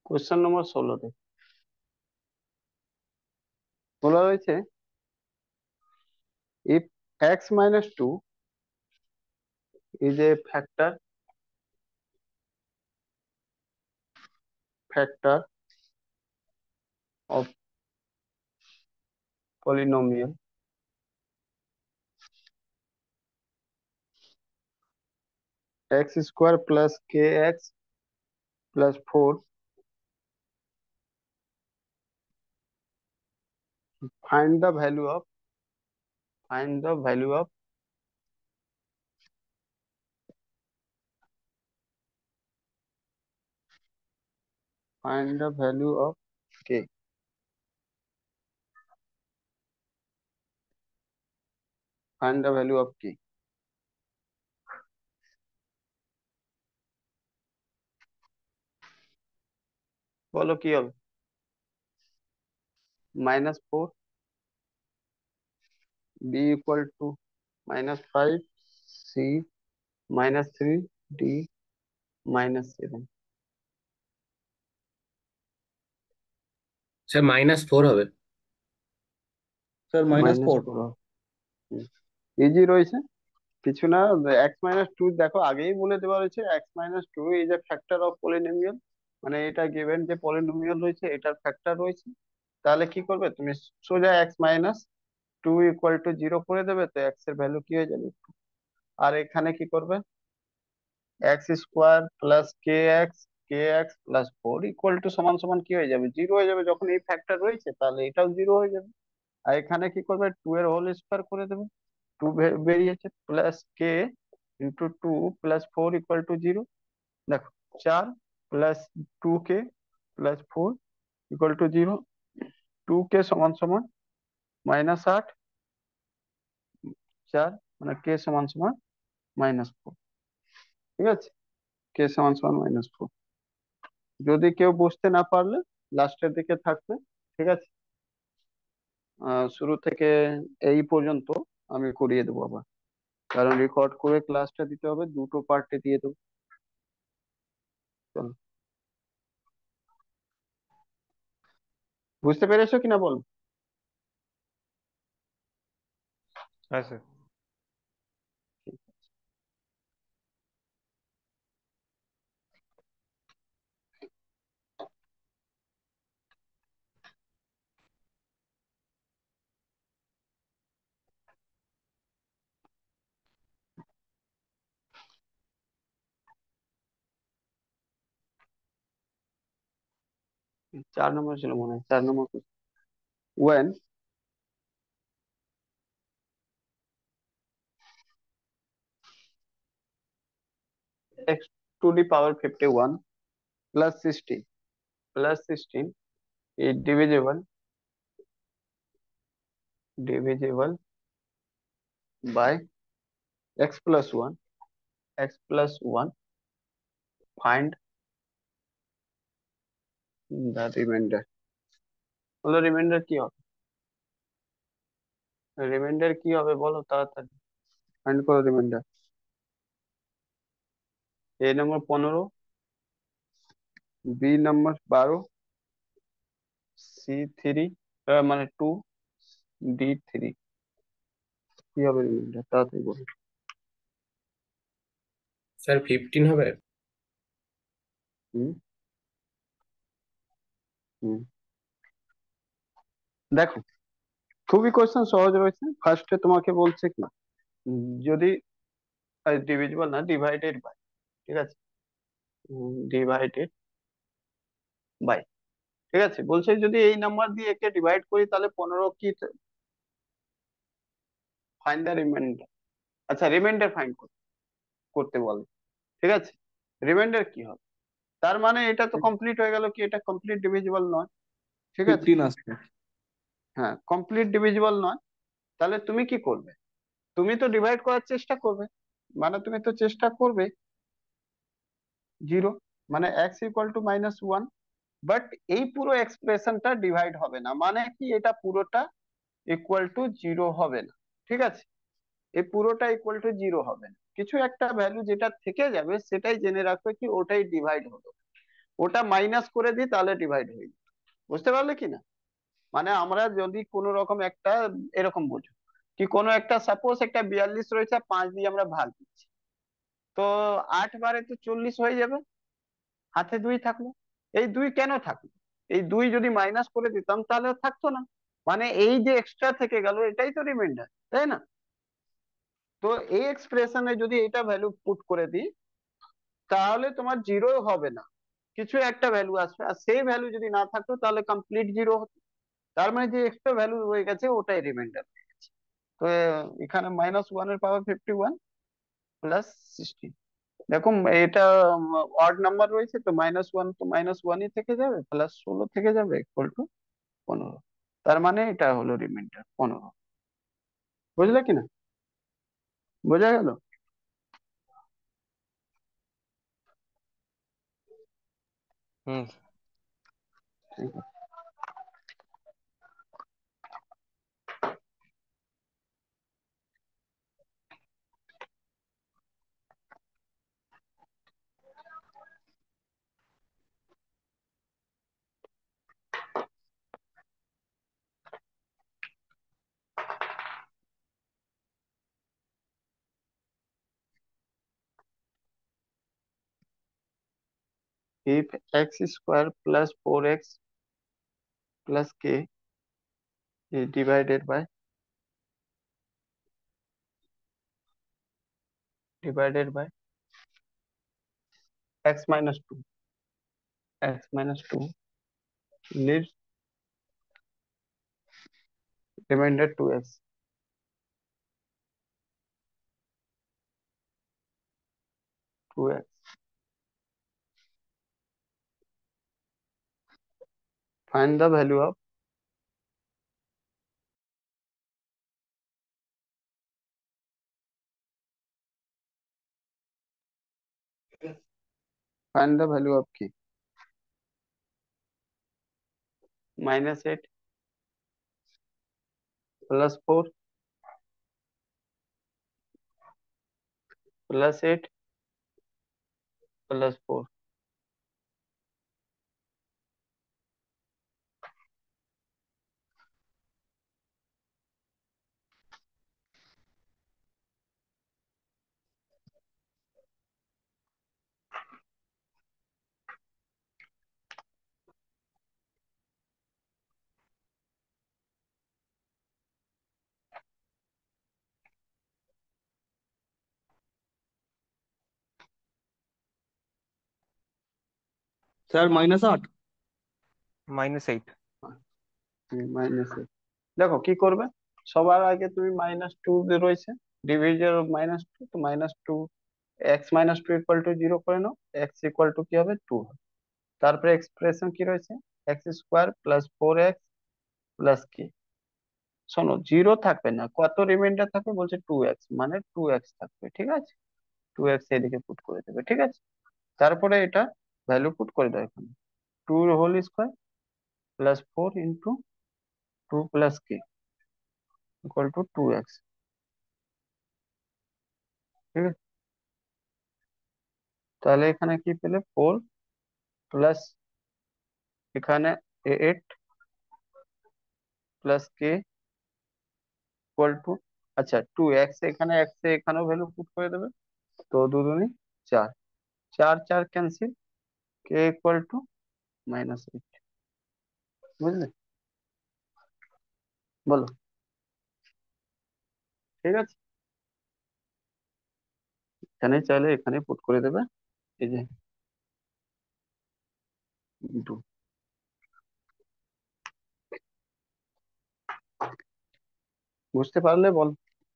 Question number 16তে বলা হয়েছে, if x minus 2 is a factor of polynomial x square plus kx plus 4, find the value of find the value of find the value of k. Find the value of k. বলো কি হবে? -4, b equal to -5, c -3, d -7। Sir -4 হবে। Sir -4। -4 easy রয়েছে, কিছু না। x-2 দেখো আগেই বলে দেওয়া রয়েছে, x-2 is a factor of polynomial, মানে এটা গিভেন যে পলিনোমিয়াল রয়েছে এটার ফ্যাক্টর রয়েছে। তাহলে কি করবে তুমি? সোজা x-2 ইকুয়াল টু 0 করে দেবে, তো x এর ভ্যালু কি হয়ে যাবে? আর এখানে কি করবে? X square plus k x plus 4 equal to সমান সমান কি হয়ে যাবে? 0 হয়ে যাবে। যখন এই ফ্যাক্টর রয়েছে তাহলে এটাও 0 হয়ে যাবে। আর এখানে কি করবে? 2 এর হোল স্কোয়ার করে দেবে, 2 বেরিয়েছে, plus k into 2 plus 4 equal to 0। দেখো 4 plus 2k plus 4 equal to 0। 2k সমান সমান -8, 4 মানে কে সমান সমান -4। ঠিক আছে, কে সমান সমান -4। যদি কেউ বুঝতে না পারলে লাস্টের দিকে থাকবে। ঠিক আছে, শুরু থেকে এই পর্যন্ত আমি করিয়ে দেবো আবার, কারণ রেকর্ড করে ক্লাসটা দিতে হবে, দুটো পার্টে দিয়ে দেবো। চলো, বুঝতে পেরেছো কিনা বলো? হ্যাঁ স্যার। 4 নম্বর ছিল মনে হয়, 4 number. when x to the power 51 plus 16 is divisible by x plus 1, find the remainder। বলো রিমাইন্ডার কি হবে? রিমাইন্ডার কি হবে বলো তাড়াতাড়ি, ফাইন্ড করো রিমাইন্ডার। এ নম্বর 15, বি নম্বর 12, C3 মানে 2, D3। কি হবে রিমাইন্ডার তাড়াতাড়ি বলো। স্যার 15 হবে। হুম হুম দেখো, খুবই কোশ্চেন সহজ রয়েছে। ফার্স্টে তোমাকে বলছে কি, যদি ডিভিজিবল না, ডিভাইডেড বাই। ঠিক আছে, ডিভাইডেড বাই। ঠিক আছে, বলছে যদি এই নাম্বার দিয়ে একে ডিভাইড করি তাহলে 15 কি, ফাইন্ড দ্য রিমাইন্ডার। আচ্ছা, রিমাইন্ডার ফাইন্ড করতে বলে। ঠিক আছে, রিমাইন্ডার কি হবে? তার মানে এটা তো কমপ্লিট হয়ে গেল, কি এটা কমপ্লিট ডিভিজিবল নয়। ঠিক আছে, 15 আসবে। হ্যাঁ কমপ্লিট ডিভিজিবল নয়। তাহলে তুমি কি করবে? তুমি তো ডিভাইড করার চেষ্টা করবে, মানে তুমি তো চেষ্টা করবে 0, মানে এক্স ইকুয়াল টু -1। বাট এই পুরো এক্সপ্রেশনটা ডিভাইড হবে না, মানে কি এটা পুরোটা ইকুয়াল টু 0 হবে না। ঠিক আছে, এই পুরোটা ইকুয়াল টু 0 হবে না, কিছু একটা ভ্যালু যেটা থেকে যাবে সেটাই জেনে রাখবে কি ওটাই ডিভাইড হলো। ওটা মাইনাস করে দিই তাহলে ডিভাইড হয়ে যাবে। বুঝতে পারলে কি না? মানে আমরা যদি কোনো রকম একটা, এরকম বুঝো কি, কোনো একটা সাপোজ একটা 42 রয়েছে, 5 দিয়ে আমরা ভাগ দিচ্ছি, তো 8 বারে তো 40 হয়ে যাবে, হাতে 2 থাকলো। এই 2 কেন থাকলো? এই 2 যদি মাইনাস করে দিতাম তাহলে থাকতো না। মানে এই যে এক্সট্রা থেকে গেল এটাই তো রিমাইন্ডার, তাই না? তো এই এক্সপ্রেশনে যদি এটা ভ্যালু পুট করে দিই তাহলে তোমার জিরো হবে না, কিছু একটা ভ্যালু আসবে, আর সেই ভ্যালু যদি না থাকতো তাহলে কমপ্লিট জিরো হতো। তার মানে যে এক্সট্রা ভ্যালু রয়ে গেছে ওটাই রিমাইন্ডার। তো এখানে -1 এর পাওয়ার 51 প্লাস 16। দেখো এটা অড নাম্বার রয়েছে, তো -1 তো -1ই থেকে যাবে, প্লাস 16 থেকে যাবে, ইকুয়াল টু 15। তার মানে এটা হলো রিমাইন্ডার 15। বুঝলে কিনা? বোঝা গেল? হুম। ঠিক আছে। If x square plus 4x plus k is divided by x minus 2, leaves remainder 2x, find the value of k. -8 plus 4 plus 8 plus 4। Sir -8। -8। -8। দেখো কি করবে, সবার আগে তুমি -2 রয়েছে, ডিভিজন -2, তো -2, x-2 ইকুয়াল টু 0 করে নাও, x ইকুয়াল টু কি হবে, 2 হবে। তারপরে এক্সপ্রেশন কি রয়েছে, x² প্লাস 4x প্লাস কি। শোনো, জিরো থাকবে না, কত রিমাইন্ডার থাকবে বলছে 2x, মানে 2x থাকবে, ঠিক আছে? 2x এদিকে পুট করে দেবে, ঠিক আছে? তারপরে এটা ভ্যালু পুট করে দাও এখানে, 2 whole square plus 4 into 2 plus কি ইকুয়াল টু 2x, ঠিক আছে? তাহলে এখানে কি পেলে, 4 প্লাস এখানে 8 প্লাস কে ইকুয়াল টু, আচ্ছা 2x, এখানে x এখানেও ভ্যালু পুট করে দেবে, তো দুদুনি 4, 4 4 ক্যান্সেল, কে ইকুয়াল টু -8। বুঝলে? বলো। ঠিক আছে, এখানে চাইলে এখানে পুট করে দেবে, এই যে 2। বুঝতে পারলে বল।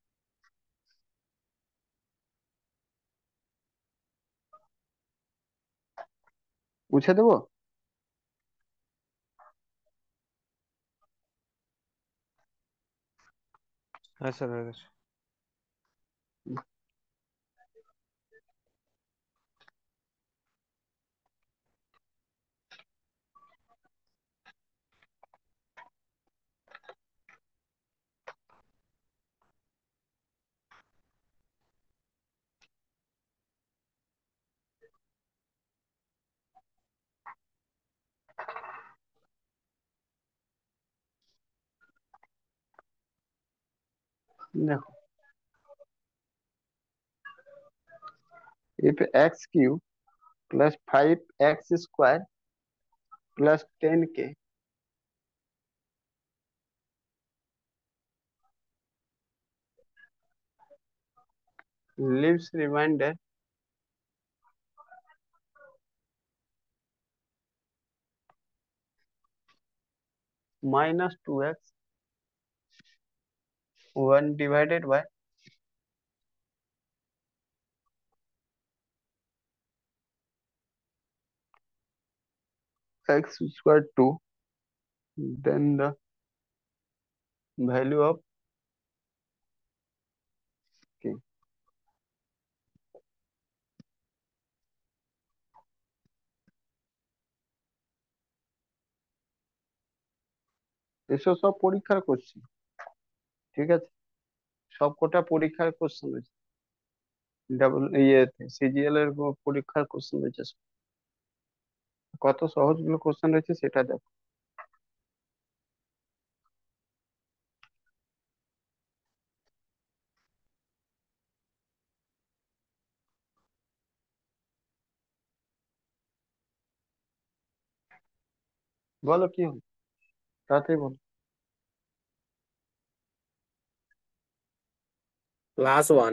মুছে দেবো? হ্যাঁ স্যার, হয়ে গেছে। देखो, if x cube plus 5x² plus 10k leaves remainder -2x 1 divided by x square 2, then the value of k। এসব সব পরীক্ষার কোশ্চেন, ঠিক আছে? সব কটা পরীক্ষার কোশ্চেন রয়েছে, ইয়েতে সিজিএল এর পরীক্ষার কোশ্চেন রয়েছে সব। কত সহজ গুলো কোশ্চেন রয়েছে সেটা দেখো। বলো কি হলো, তাড়াতাড়ি বলো। +1।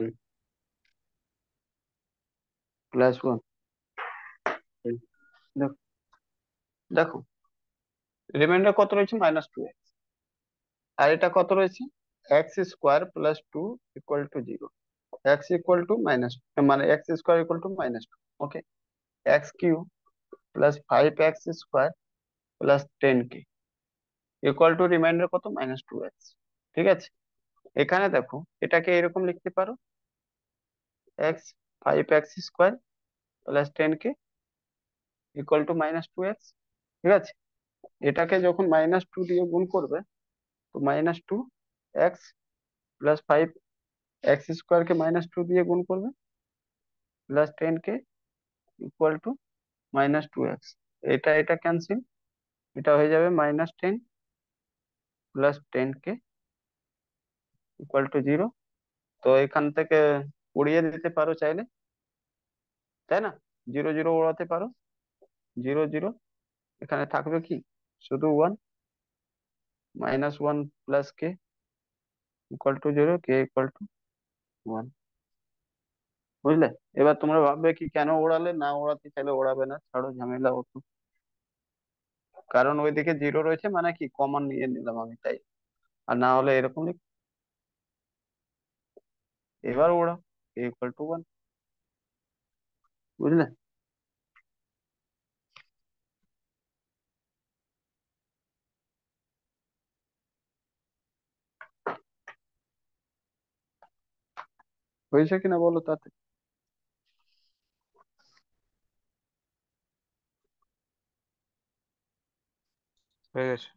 +1। দেখো, দেখো রিমাইন্ডার কত রয়েছে -2x, আর এটা কত রয়েছে x² + 2 = 0। x = মাইনাস, মানে x² = -2। ওকে, x³ + 5x² + 10k রিমাইন্ডার কত -2x। ঠিক আছে, এখানে দেখো এটাকে এরকম লিখতে পারো, x 5x² + 10k = -2x। ঠিক আছে, এটাকে যখন -2 দিয়ে গুণ করবে, তো -2x + 5x² কে -2 দিয়ে গুণ করবে, +10k = -2x। এটা এটা ক্যান্সেল, এটা হয়ে যাবে -10 + 10k = 0। তো এখান থেকে উড়িয়ে দিতে পারো চাইলে, তাই না? 0 0 ওড়াতে পারো, 0 0, এখানে থাকবে কি শুধু 1, -1 + k = 0, k = 1। বুঝলে? এবার তোমরা ভাববে কি কেন ওড়ালে, না ওড়াতে চাইলে ওড়াবে না, ছাড়ো ঝামেলা হতো। কারণ ওইদিকে 0 রয়েছে, মানে কি কমন নিয়ে নিলাম আমি, তাই। আর না হলে এরকম এবার ওড়াও, k = 1। বুঝলে? হয়েছে কিনা বলো তাতে। হয়ে গেছে।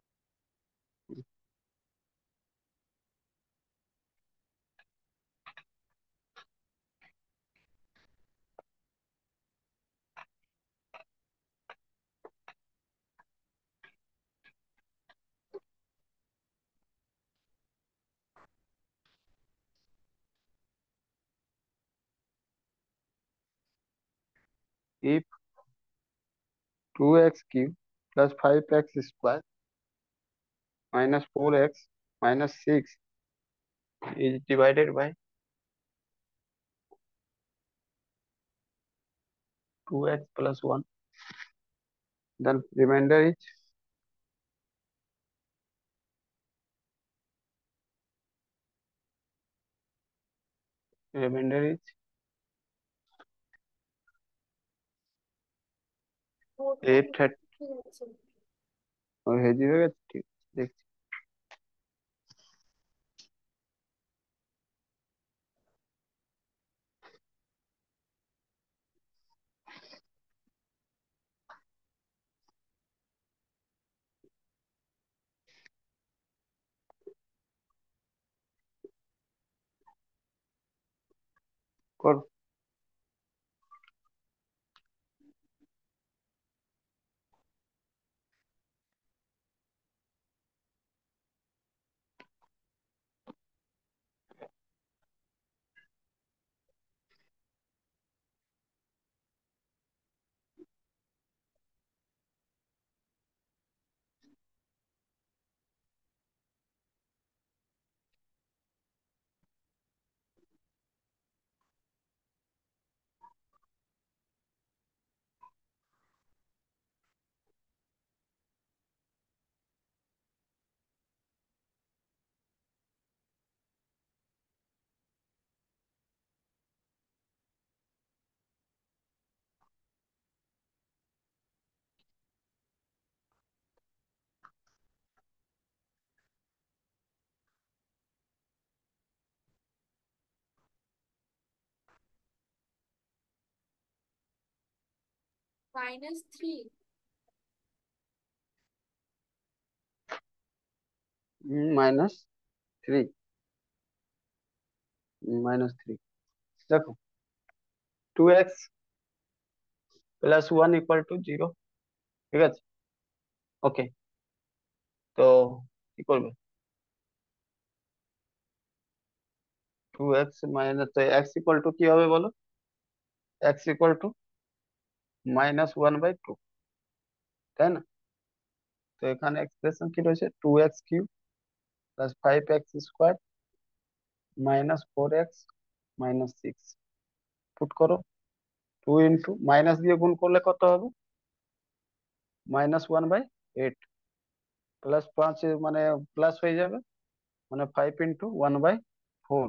if 2x³ + 5x² - 4x - 6 is divided by 2x + 1, then remainder is 830। হেজি হয়ে গেছে, ঠিক আছে, দেখছি। করো। -3। -3, -3। দেখো 2x + 1 = 0। ঠিক আছে, ওকে। তো কি করবে? 2x মাইনাস x কি হবে বলো? x = -1/2, তাই না? তো এখানে এক্সপ্রেশন কি রয়েছে? 2x³ + 5x² -4x - 6। পুট করো। 2 ইন্টু মাইনাস দিয়ে গুণ করলে কত হবে? -1/8 প্লাস 5 মানে প্লাস হয়ে যাবে, মানে 5 ইন্টু 1/4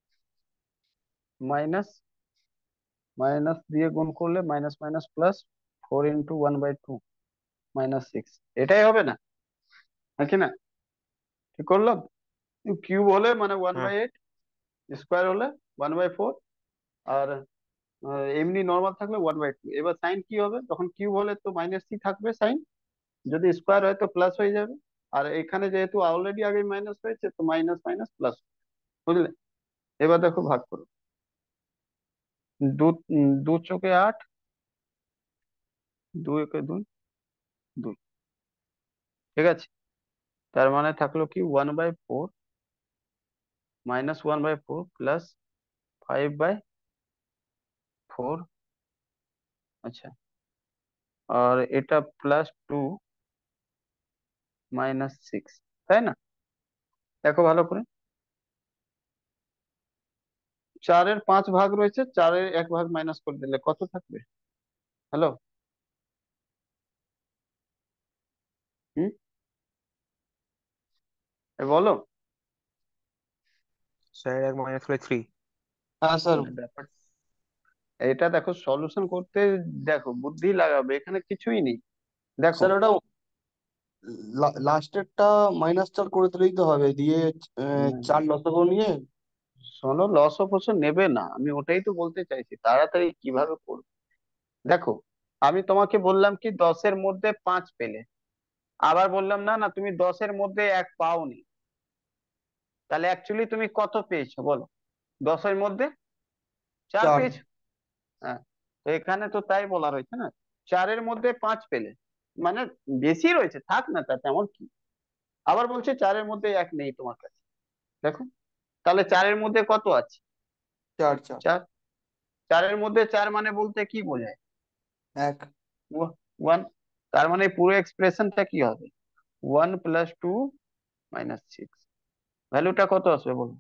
মাইনাস মাইনাস দিয়ে গুণ করলে মাইনাস মাইনাস প্লাস 4 ইন্টু 1/2 -6। এটাই হবে না, নাকি না? ঠিক করলাম? কিউব হলে মানে ওয়ান হ্যাঁ। বাই এইট স্কোয়ার হলে 1/4, আর এমনি নর্মাল থাকলে 1/2। এবার সাইন কি হবে? যখন কিউব হলে তো -c থাকবে সাইন, যদি স্কোয়ার হয় তো প্লাস হয়ে যাবে। আর এখানে যেহেতু অলরেডি আগে মাইনাস হয়েছে তো মাইনাস মাইনাস প্লাস, বুঝলে? এবার দেখো ভাগ করো। দু দু চোখে 8, 2 একে 2, 2। ঠিক আছে, তার মানে থাকলো কি 1/4 -1/4 প্লাস 5/4। আচ্ছা, আর এটা +2 -6, তাই না? দেখো ভালো করে, 4-এর 5 ভাগ রয়েছে, 4-এর 1 ভাগ মাইনাস করে দিলে কত থাকবে? হ্যালো, হুম, বলো। স্যার 1 মাইনাস করলে 3। হ্যাঁ স্যার। ব্যাপার এটা দেখো, সলিউশন করতে দেখো বুদ্ধি লাগাবে, এখানে কিছুই নেই। দেখো, স্যার ওটা লাস্টেরটা -4 করে দিলেই তো হবে, দিয়ে 4 লসগু নিয়ে। শোনো, লস অফ নেবে না, আমি ওটাই তো বলতে চাইছি, তাড়াতাড়ি কিভাবে করবে। দেখো, আমি তোমাকে বললাম কি 10-এর মধ্যে 5 পেলে, আবার বললাম না না তুমি 10-এর মধ্যে 1 পাওনি, তাহলে অ্যাকচুয়ালি তুমি কত পেয়েছো বলো? 10-এর মধ্যে 4 4। পেয়েছো। হ্যাঁ, তো এখানে তো তাই বলা রয়েছে না, 4-এর মধ্যে 5 পেলে, মানে বেশি রয়েছে, থাক না, তা তেমন কি। আবার বলছে 4-এর মধ্যে 1 নেই তোমার কাছে। দেখো, তাহলে 4-এর মধ্যে কত আছে? 4 4। 4। 4-এর মধ্যে 4 মানে বলতে কি বোঝায়? 1। 1। তার মানে পুরো এক্সপ্রেশনটা কি হবে? 1 + 2 -6। ভ্যালুটা কত আসবে বলো?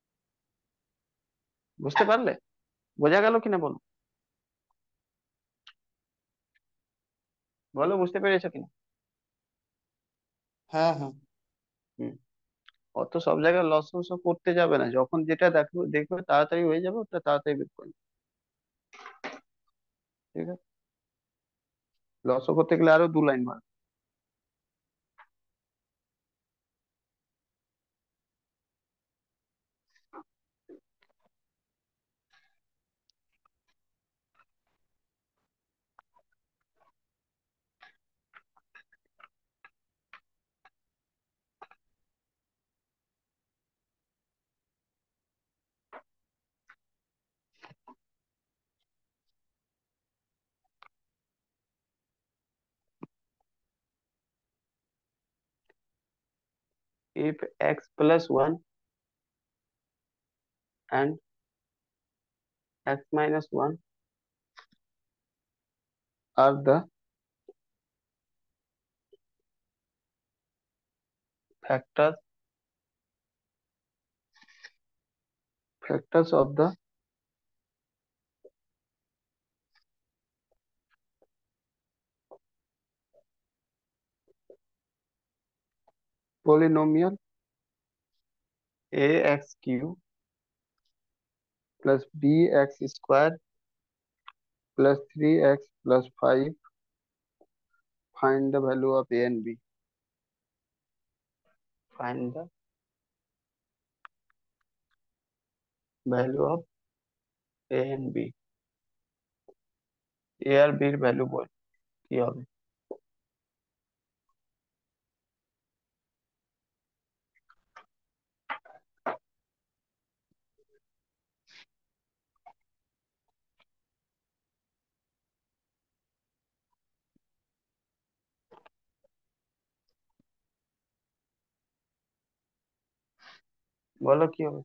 বুঝতে পারলে? বোঝা গেল কিনা বলো? বলো, বুঝতে পেরেছো কিনা? হ্যাঁ হ্যাঁ। হুম, অত সব জায়গায় লস ফস করতে যাবে না, যখন যেটা দেখবে দেখবে তাড়াতাড়ি হয়ে যাবে, ওটা তাড়াতাড়ি বের করবে। ঠিক আছে, লস করতে গেলে আরো 2 লাইন মার। If x + 1 and x - 1 are the factors of the polynomial ax³ + bx² + 3x + 5, find the value of a and b। Find the value of a and b। a আর b এর value বল। কি হবে? বলো কি হবে?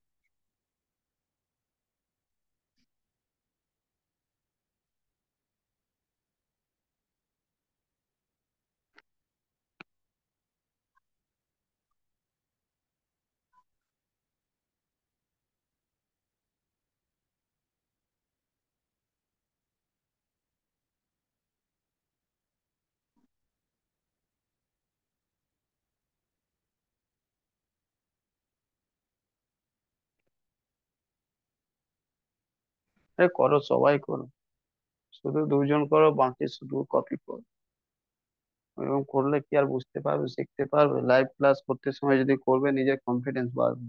আরে করো, সবাই করো, শুধু দুজন করো, বাকি শুধু কপি করো। এরকম করলে কি আর বুঝতে পারবে, শিখতে পারবে? লাইভ ক্লাস করতে সময় যদি করবে, নিজের কনফিডেন্স বাড়বে।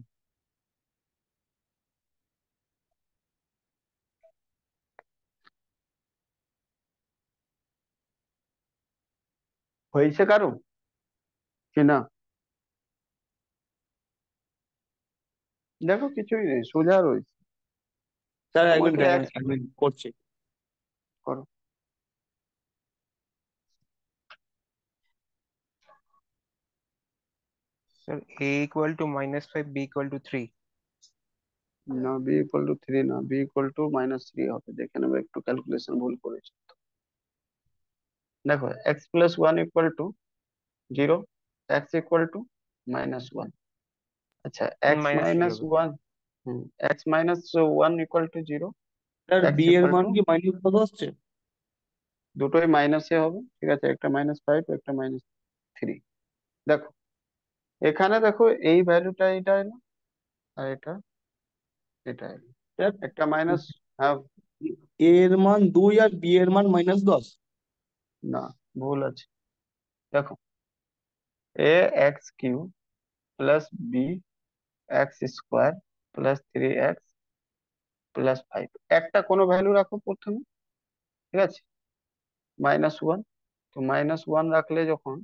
হয়েছে কারো কি না? দেখো কিছুই নেই, সোজা রয়েছে। স্যার এক মিনিট তোমাকে এক এক মিনিট এক মিনিট করছি। করো। Sir a equal to -5, b equal to 3। না, বি ইকুয়াল টু থ্রি না, বি ইকুয়াল টু -3 হবে। দেখে নেবে, একটু ক্যালকুলেশন ভুল করেছে। দেখো, x plus one equal to zero, x equal to -1। আচ্ছা, এক্স -3 মাইনাস হবে। One, x minus one equal to zero, sir x b এর ইকুয়াল মান টু, কি মাইনাস কত আসছে? দুটোই মাইনাসে হবে, ঠিক আছে? একটা -5, একটা -3। দেখো, এখানে দেখো, এই ভ্যালুটা এটা এলো, আর এটা এলো। স্যার একটা মাইনাস, হ্যাঁ। এ এর মান 2 আর বি এর মান -10। না, ভুল আছে। দেখো, a x cube plus b x square plus 3x plus 5, একটা কোনো ভ্যালু রাখো প্রথমে, ঠিক আছে? -1, তো -1 রাখলে যখন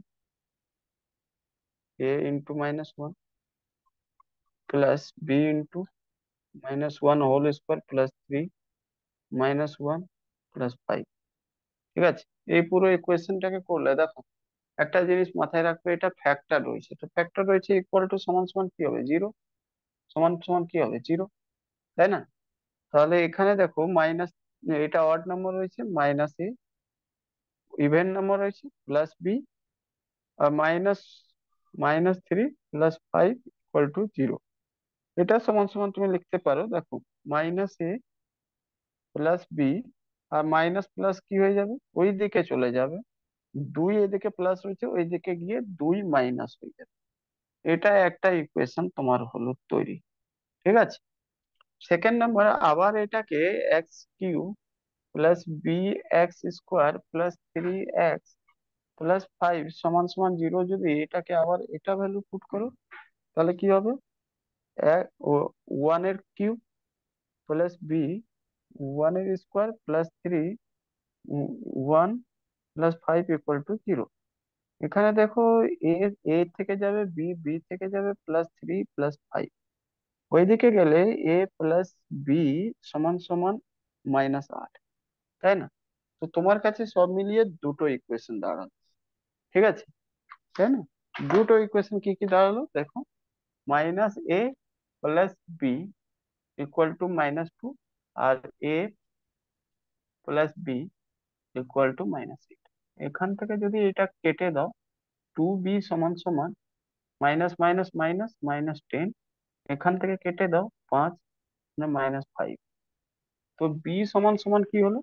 a into -1 plus b into -1 whole square plus 3 -1 plus 5, ঠিক আছে? এই পুরো ইকুয়েশনটাকে করলে দেখো, একটা জিনিস মাথায় রাখবে, এটা ফ্যাক্টর রয়েছে, তো ফ্যাক্টর রয়েছে ইকুয়াল টু সমান সমান কি হবে? জিরো। সমান সমান কি হবে? জিরো, তাই না? তাহলে এখানে দেখো মাইনাস, এটা অড নাম্বার রয়েছে, মাইনাস এ ইভেন নাম্বার রয়েছে প্লাস বি, আর -3 প্লাস 5 ইকুয়াল টু জিরো। এটা সমান সমান তুমি লিখতে পারো, দেখো, -a প্লাস বি, আর মাইনাস প্লাস কি হয়ে যাবে, ওই দিকে চলে যাবে, 2 এদিকে প্লাস রয়েছে, ওই দিকে গিয়ে 2 মাইনাস হয়ে যাবে। এটা একটা ইকুয়েশন তোমার হলো তৈরি, ঠিক আছে? সেকেন্ড নাম্বার, আবার এটাকে x cube plus b x square plus 3x plus 5 সমান সমান জিরো, যদি এটাকে আবার এটা ভ্যালু পুট করো, তাহলে কি হবে? ওয়ান এর কিউব প্লাস বি ওয়ান এর square plus 3 one plus 5 equal to zero. এখানে দেখো, এ এ থেকে যাবে বি, বি থেকে যাবে +3 +5, ওইদিকে গেলে এ প্লাস বি সমান সমান -8, তাই না? তো তোমার কাছে সব মিলিয়ে দুটো ইকুয়েশন দাঁড়ালো, ঠিক আছে? তাই না? দুটো ইকুয়েশন কি কি দাঁড়ালো দেখো, -a plus b equal to -2, আর a plus b equal to -8। এখান থেকে যদি এটা কেটে দাও, 2b সমান সমান মাইনাস মাইনাস মাইনাস -10, এখান থেকে কেটে দাও 5, না -5, তো বি সমান সমান কি হলো?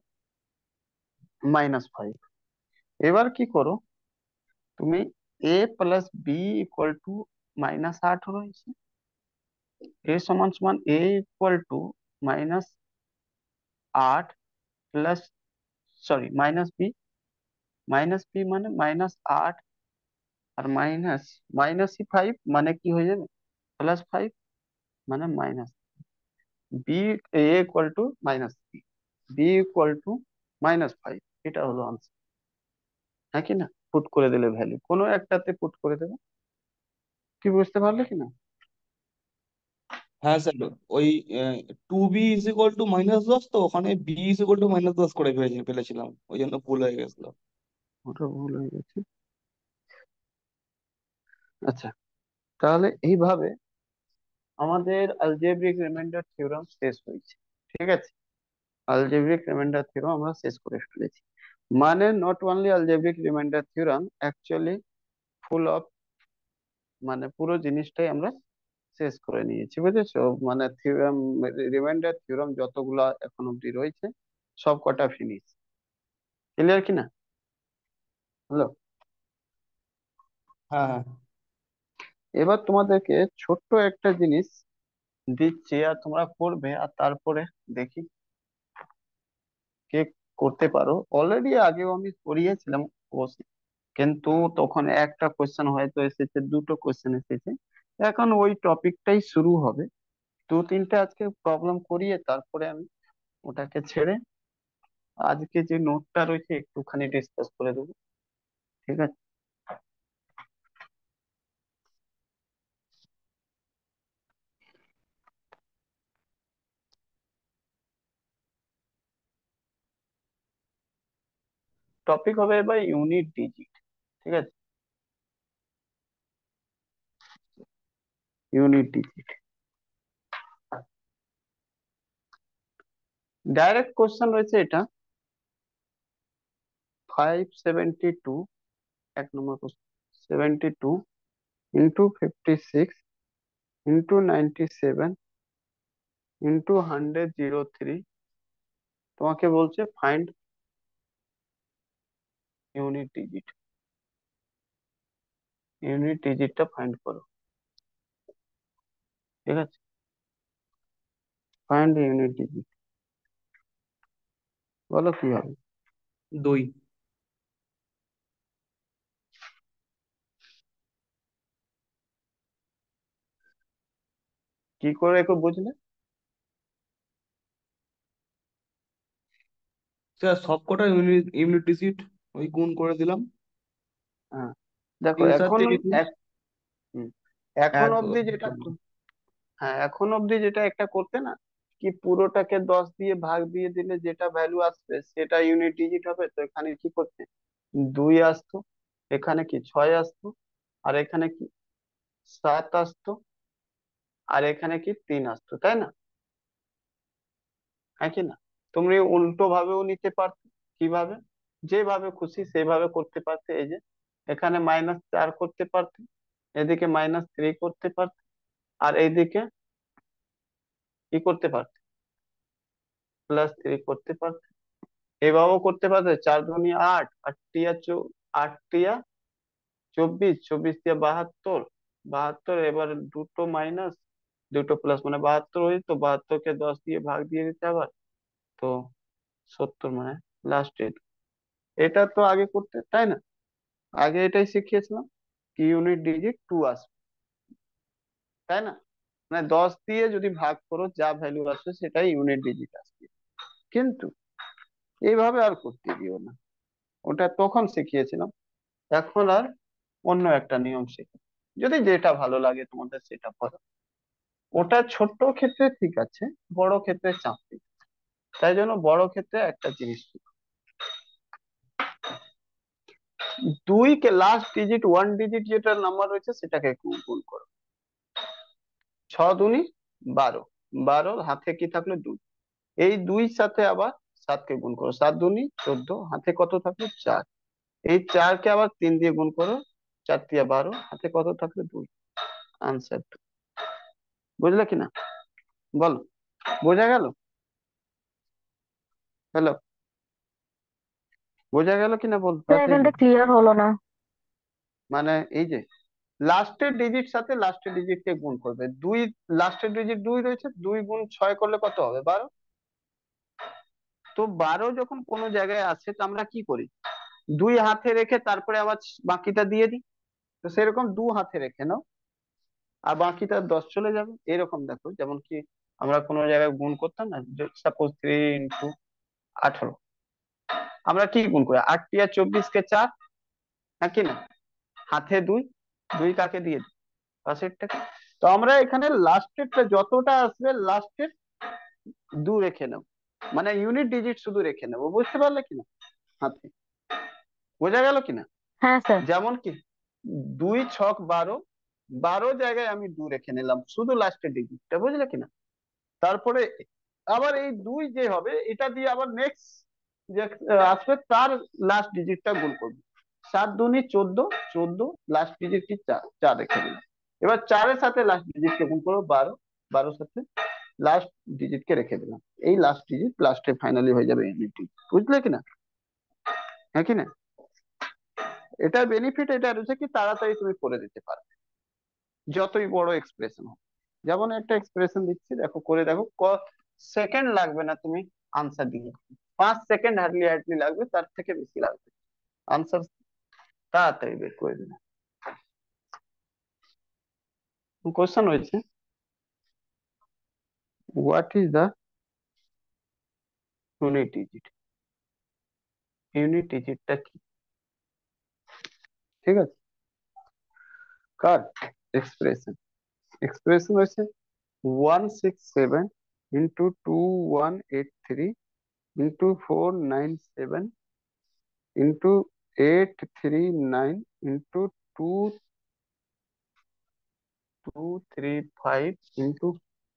-5। এবার কি করো তুমি, a plus b equal to -8 রয়েছে, এ সমান সমান a equal to -8 plus, sorry, minus b মানে -8, আর -5 মানে কি হয়ে যাবে? +5 মানে minus, b a equal to -3, b equal to -5, এটা হলো আনসার। হ্যাঁ কি না, পুট করে দিলে ভ্যালু কোনো একটাতে পুট করে দেবে। কি বুঝতে পারলে কি না? হ্যাঁ স্যার, ওই 2b = -10, তো ওখানে b = -10 করে ফেলেছিলাম, ওই জন্য ভুল হয়ে গেছিল। ওটা ভুল হয়ে গেছে। আচ্ছা, তাহলে এইভাবে আমাদের অ্যালজেব্রিক রিমাইন্ডার থিওরাম শেষ হয়েছে। ঠিক আছে, অ্যালজেব্রিক রিমাইন্ডার থিওরাম আমরা শেষ করে ফেলেছি। মানে not only algebraic remainder theorem, actually full of, মানে পুরো জিনিসটাই আমরা শেষ করে নিয়েছি, বুঝেছো? মানে থিওরাম, রিমাইন্ডার থিওরাম যতগুলা এখন অব্দি রয়েছে সব কটা ফিনিশ। ক্লিয়ার কি না? হ্যালো। হ্যাঁ হ্যাঁ। এবার তোমাদেরকে ছোট্ট একটা জিনিস দিচ্ছি আর তোমরা করবে, আর তারপরে দেখি কে করতে পারো। অলরেডি আগেও আমি করিয়েছিলাম অবশ্য, কিন্তু তখন একটা কোশ্চেন হয়তো এসেছে, দুটো কোশ্চেন এসেছে। এখন ওই টপিকটাই শুরু হবে, দু তিনটা আজকে প্রবলেম করিয়ে তারপরে আমি ওটাকে ছেড়ে আজকে যে নোটটা রয়েছে একটুখানি ডিসকাস করে দেবো। ঠিক আছে? টপিক হবে এবার ইউনিট ডিজিট। ঠিক আছে, ইউনিট ডিজিট। ডাইরেক্ট কোশ্চেন রয়েছে এটা, 572, এক নম্বর কোশ্চেন, 72 ইন্টু 56 ইন্টু 97 ইন্টু 100 03। তোমাকে বলছে ফাইন্ড ইউনিট ডিজিট, ইউনিট ডিজিটটা ফাইন্ড করো। ঠিক আছে, ফাইন্ড ইউনিট ডিজিট, বলো কি হবে? 2। কি করে একটু বুঝলে? স্যার সবকটা ইউনিট ইউনিট ডিজিট ওই গুণ করে দিলাম। হ্যাঁ, দেখো 3 × 3 = এক হুম, এখন 1। অবধি যেটা হ্যাঁ, এখন অবধি যেটা একটা করতে না, কি পুরোটাকে 10 দিয়ে ভাগ দিয়ে দিলে যেটা ভ্যালু আসবে সেটা ইউনিট ডিজিট হবে। তো এখানে কি করতে, 2 আসতো, এখানে কি 6 আসতো, আর এখানে কি 7 আসতো, আর এখানে কি 3 আসতো, তাই না? হ্যাঁ কি না? তুমি উল্টো ভাবেও নিতে পারতে। কিভাবে? যেভাবে খুশি সেভাবে করতে পারতে। এই যে এখানে -4 করতে পারতে, এদিকে -3 করতে পারতে, আর এইদিকে কি করতে পারতে, +3 করতে পারতে। এভাবেও করতে পারতে, 4 × 2 = 8, 8 × 4 = 24, 24 × 72, এবার দুটো মাইনাস দুটো প্লাস, মানে 72 হয়েছে। তো 72-কে 10 দিয়ে ভাগ দিয়ে দিতে আবার, তো 70, মানে লাস্ট। এটা তো আগে করতে, তাই না? আগে এটাই শিখিয়েছিলাম, কি ইউনিট ডিজিট 2 আসবে, তাই না? মানে 10 দিয়ে যদি ভাগ করো যা ভ্যালু আসবে সেটাই ইউনিট ডিজিট আসবে। কিন্তু এইভাবে আর করতে দিও না, ওটা তখন শিখিয়েছিলাম। এখন আর অন্য একটা নিয়ম শেখো, যদি যেটা ভালো লাগে তোমাদের সেটা করো। ওটা ছোট্ট ক্ষেত্রে ঠিক আছে, বড় ক্ষেত্রে চাপ নেই। তাই জন্য বড় ক্ষেত্রে একটা জিনিস শিখো, 2 কে লাস্ট ডিজিট, 1 ডিজিট যেটা নাম্বার রয়েছে সেটাকে গুণ করো। 6 × 2 = 12, 12 হাতে কি থাকলো 2, এই 2 সাথে আবার 7-কে গুণ করো, 7 × 2 = 14, হাতে কত থাকলো 4, এই 4-কে আবার 3 দিয়ে গুণ করো, 4 × 3 = 12, হাতে কত থাকলো 2। আনসার 2। বুঝলে কিনা, বলো, বোঝা গেল? হ্যালো, বোঝা গেল কিনা বল স্যার তাড়াতাড়ি এখানটা বল। ক্লিয়ার হলো না। মানে এই যে লাস্টের ডিজিট সাথে লাস্টের ডিজিট কে গুণ করবে, 2, লাস্টের ডিজিট 2 রয়েছে, 2 × 6 করলে কত হবে 12। তো 12 যখন কোনো জায়গায় আসে তো আমরা কি করি, 2 হাতে রেখে তারপরে আবার বাকিটা দিয়ে দিই। তো সেরকম 2 হাতে রেখে নাও, আর বাকিটা 10 চলে যাবে। এরকম দেখো, যেমন কি আমরা কোনো জায়গায় গুণ করতাম না, সাপোজ 3 × 18, আমরা কি গুণ করি, 8 × 24 = 4, নাকি না? হাতে দুই, দুই কাকে দিয়ে দিই? পাশেরটাকে। তো আমরা এখানে লাস্টেরটা যতটা আসবে লাস্টের দু রেখে নেব, মানে ইউনিট ডিজিট শুধু রেখে নেবো, বুঝতে পারলে কিনা? হাতে বোঝা গেল কিনা? হ্যাঁ স্যার। যেমন কি 2 ছক 12, 12 জায়গায় আমি দু রেখে নিলাম শুধু লাস্টের ডিজিটটা, বুঝলে কিনা? তারপরে আবার এই দুই যে হবে এটা দিয়ে আবার নেক্সট যে আসবে তার লাস্ট ডিজিটটা গুণ করবো। 7 দুনি 14, 14 লাস্ট ডিজিট কি 4, 4 রেখে দিলাম। এবার 4-এর সাথে লাস্ট ডিজিটকে গুণ করবো 12, 12-এর সাথে লাস্ট ডিজিটকে রেখে দিলাম। এই লাস্ট ডিজিট লাস্টে ফাইনালি হয়ে যাবে ইউনিটি, বুঝলে কিনা? হ্যাঁ কিনা? এটা বেনিফিট এটা রয়েছে কি তাড়াতাড়ি তুমি করে দিতে পারবে যতই বড় এক্সপ্রেশন হোক। যেমন একটা এক্সপ্রেশন দিচ্ছি, দেখো করে দেখো, সেকেন্ড লাগবে না তুমি আনসার দিতে, 5 সেকেন্ড হার্ডলি হার্ডলি লাগবে, তার থেকে বেশি লাগবে আনসার তাড়াতাড়ি বের করে দেবে। কোশ্চেন হয়েছে, what is the unit digit? Unit ডিজিটটা কি? ঠিক আছে, কার এক্সপ্রেশন? এক্সপ্রেশন হচ্ছে 167 into 2183 into 497 into 839 into 2235 into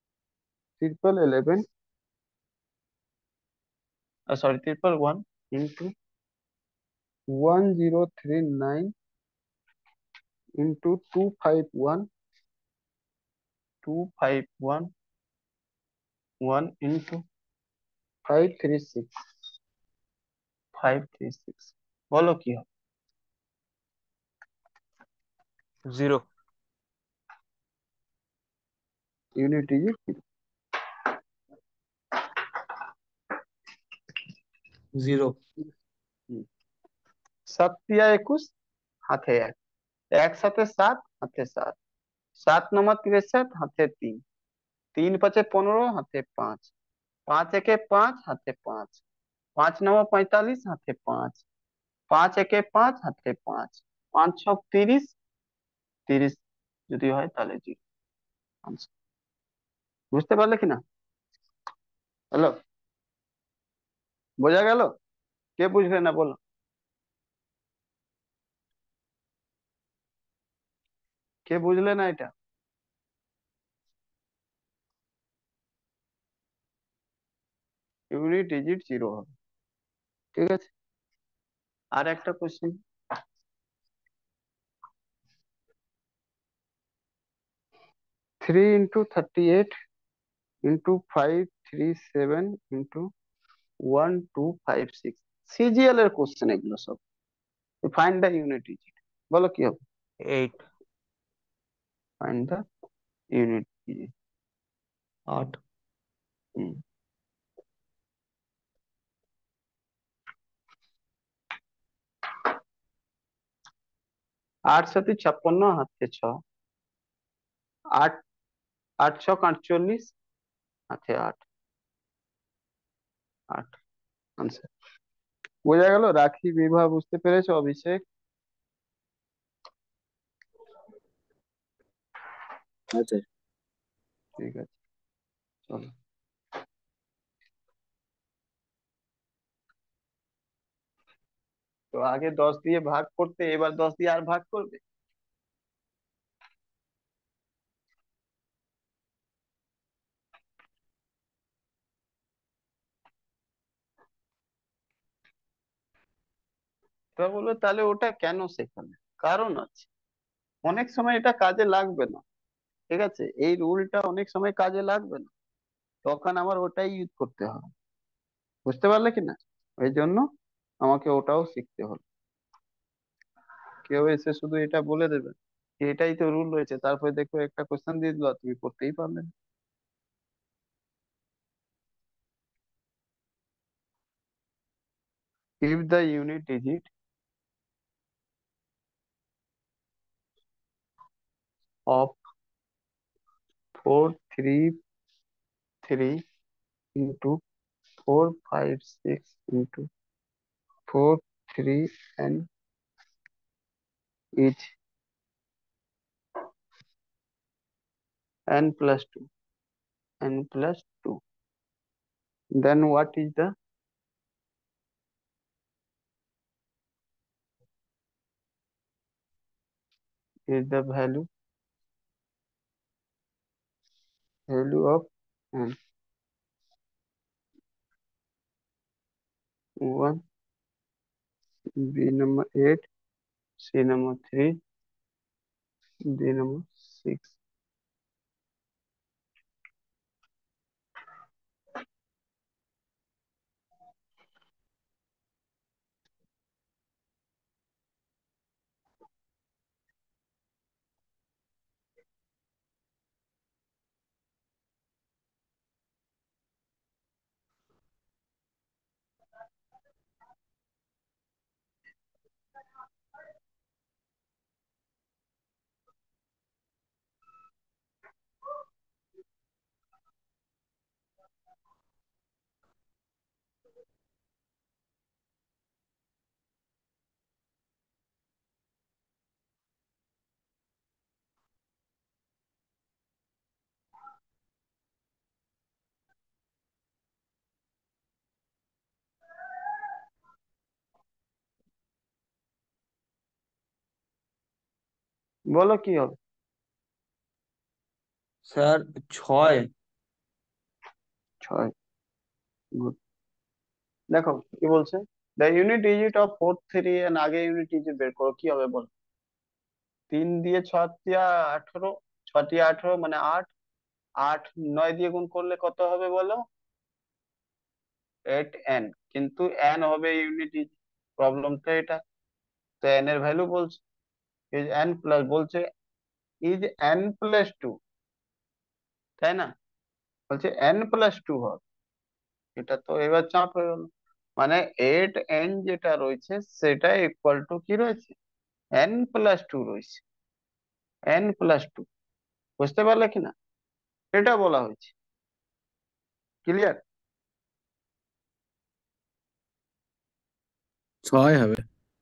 1111, sorry 1111 into 1039 into 2511 into 536 বলো কি হবে? 0। Unit digit 0। 7 × 21 হাতে 1, 1 × 7 = 7, হাতে 7, 7 × 9 = 63, হাতে 3, 3 × 5 = 15, হাতে 5, 5 × 1 = 5, হাতে 5, 5 × 9 = 45, হাতে 5, 5 × 1 = 5, হাতে 5, 5 × 6 = 30, 30 যদি হয় তাহলে 0 আনসার। বুঝতে পারলে কিনা? হ্যালো, বোঝা গেল? কে বুঝলে না বলো? কে বুঝলে না এটা? ইউনিট ডিজিট 0 হবে, ঠিক আছে। আর একটা কোশ্চেন, 3 × 38 ইন্টু 537 ইন্টু 1256, সিজিএল এর কোশ্চেন এগুলো সব। ফাইন্ড দ্য ইউনিট ডিজিট, বলো কি হবে? 8। Find the unit digit. 8। 8×7 = 56, হাতে 6, 8, 8 × 6 = 48, হাতে 8, 8 আনসার। বোঝা গেল? রাখি, বিভা বুঝতে পেরেছো? অভিষেক? আচ্ছা। ঠিক আছে, চলো। তো আগে 10 দিয়ে ভাগ করতে, এবার 10 দিয়ে আর ভাগ করবে? তা বলো তাহলে ওটা কেন শেখালে? কারণ আছে, অনেক সময় এটা কাজে লাগবে না, ঠিক আছে, এই রুলটা অনেক সময় কাজে লাগবে না, তখন আমার ওটাই ইউজ করতে হবে, বুঝতে পারলে কি না? ওই জন্য আমাকে ওটাও শিখতে হলো। কেউ এসে শুধু এটা বলে দেবে যে এটাই তো রুল রয়েছে, তারপরে দেখো একটা কোশ্চেন দিয়ে দিল, তুমি করতেই পারলে না। If the unit digit of 433 into 456 into 4, 3 and is n plus 2, n plus 2, then what is the value of n? 1, b number 8, c number 3, d number 6। বলো কি হবে? স্যার 6। 6। গুড। দেখো কি বলছে, the unit digit of 4 3 and আগে unit digit বের করো, কি হবে বলো? 3 দিয়ে 6 দিয়া 18, 6 দিয়ে 18 মানে 8, 8 9 দিয়ে গুণ করলে কত হবে বলো? 8n। কিন্তু n হবে ইউনিট ডিজিট, প্রবলেম তো এটা। তো n এর ভ্যালু বলছে ইজ n প্লাস, বলছে ইজ n প্লাস 2, তাই না? বলছে n প্লাস 2 হবে। এটা তো এবার চাপ হয়ে গেল, মানে 8n যেটা রয়েছে সেটা ইকুয়াল টু কি রয়েছে, n প্লাস 2 রয়েছে, n প্লাস 2। বুঝতে পারলে কিনা? এটা বলা হয়েছে। ক্লিয়ার? 6 হবে।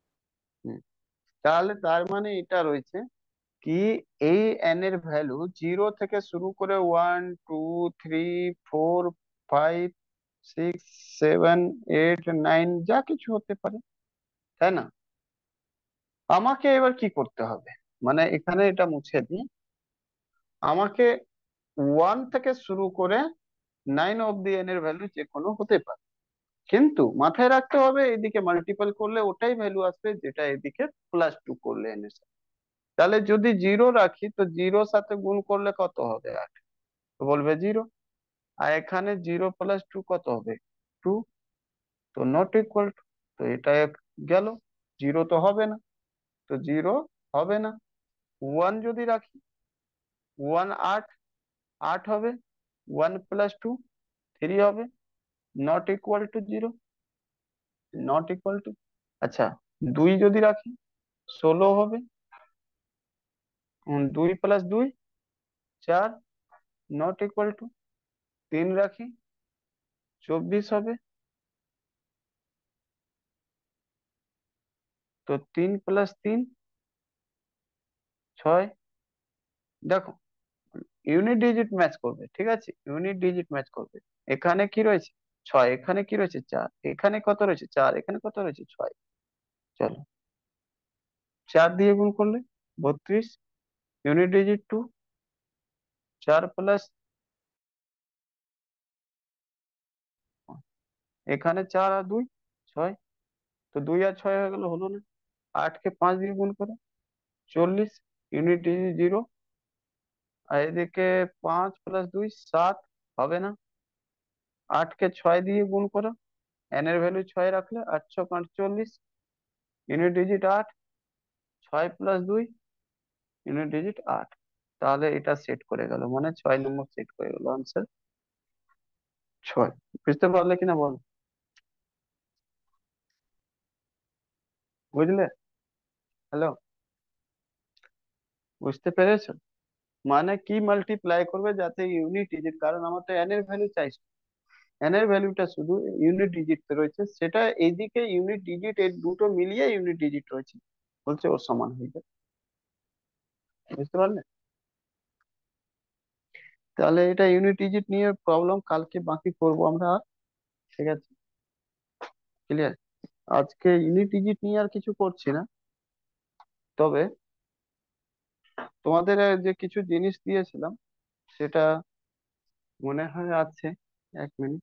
তাহলে তার মানে এটা রয়েছে কি, এই n এর ভ্যালু 0 থেকে শুরু করে 1 2 3 4 5 6 7 8 9 যা কিছু হতে পারে, তাই না? আমাকে এবার কি করতে হবে, মানে এখানে এটা মুছে দিই, আমাকে 1 থেকে শুরু করে 9 অব্দি n এর ভ্যালু যে কোনো হতে পারে, কিন্তু মাথায় রাখতে হবে এদিকে মাল্টিপল করলে ওটাই ভ্যালু আসবে যেটা এদিকে প্লাস 2 করলে n এর সাথে। তাহলে যদি 0 রাখি তো 0 সাথে গুণ করলে কত হবে 8, তো বলবে 0। আর এখানে 0 প্লাস 2 কত হবে, 2। তো নট ইকুয়াল টু, তো এটা গেল, 0 তো হবে না, তো 0 হবে না। 1 যদি রাখি, 1 8, 8 হবে, 1 প্লাস 2 3 হবে, not equal to 0, not equal to. আচ্ছা, 2 যদি রাখি 16 হবে, 2 প্লাস 2 4, নট ইকুয়াল টু। 3 রাখি 24 হবে, তো 3 প্লাস 3 6। দেখো ইউনিট ডিজিট ম্যাচ করবে, ঠিক আছে, ইউনিট ডিজিট ম্যাচ করবে। এখানে কি রয়েছে 6, এখানে কি রয়েছে 4, এখানে কত রয়েছে 4, এখানে কত রয়েছে 6। চলো 4 দিয়ে গুণ করলে 32, ইউনিট ডিজিট 2। 4 প্লাস, এখানে 4 আর 2 6, তো 2 আর 6 হয়ে গেল, হলো না। 8 কে 5 দিয়ে গুণ করো 40, ইউনিট ডিজিট 0। আর এদিকে 5 প্লাস 2 7, হবে না। 8 কে 6 দিয়ে গুণ করো, n এর ভ্যালু 6 রাখলে 8 6 48, unit digit 8। 6 plus 2, unit digit 8। তাহলে এটা সেট করে গেল, মানে 6 নম্বর সেট করে গেল, আনসার 6। বুঝতে পারলে কিনা বল? বুঝলে? হ্যালো, বুঝতে পেরেছো? মানে কি মাল্টিপ্লাই করবে যাতে ইউনিট ডিজিট, কারণ আমার তো n এর ভ্যালু চাইছে, n এর ভ্যালুটা শুধু ইউনিট ডিজিট রয়েছে, সেটা এইদিকে ইউনিট ডিজিট, এই দুটো মিলিয়ে ইউনিট ডিজিট রয়েছে, বলছে ওর সমান হয়ে যাবে। বুঝতে পারলে? তাহলে এটা ইউনিট ডিজিট নিয়ে প্রবলেম, কালকে বাকি করবো আমরা। ঠিক আছে, ক্লিয়ার। আজকে ইউনিট ডিজিট নিয়ে আর কিছু করছি না। তবে তোমাদের যে কিছু জিনিস দিয়েছিলাম, সেটা মনে হয় আছে। 1 মিনিট।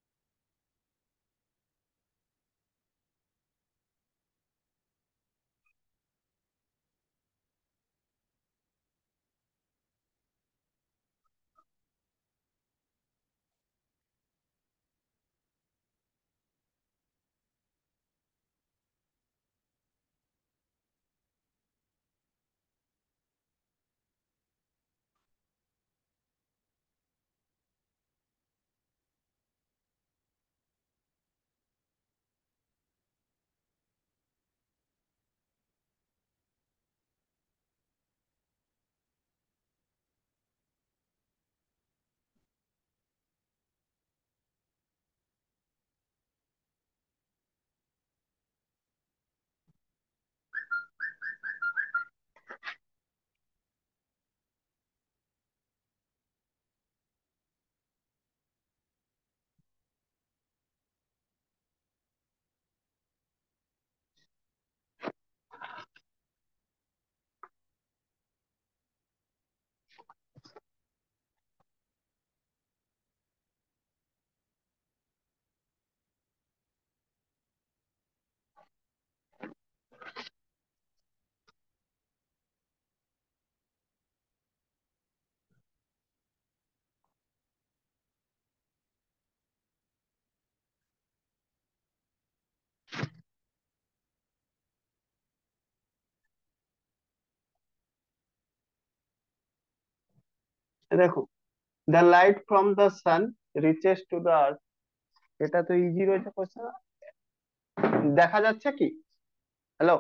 দেখো, the light from the sun reaches to the earth. এটা তো ইজি রয়েছে কোশ্চেন। দেখা যাচ্ছে কি? হ্যালো?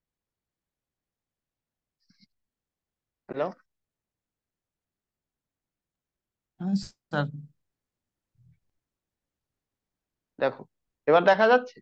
হ্যালো? হ্যাঁ স্যার। দেখো, এবার দেখা যাচ্ছে।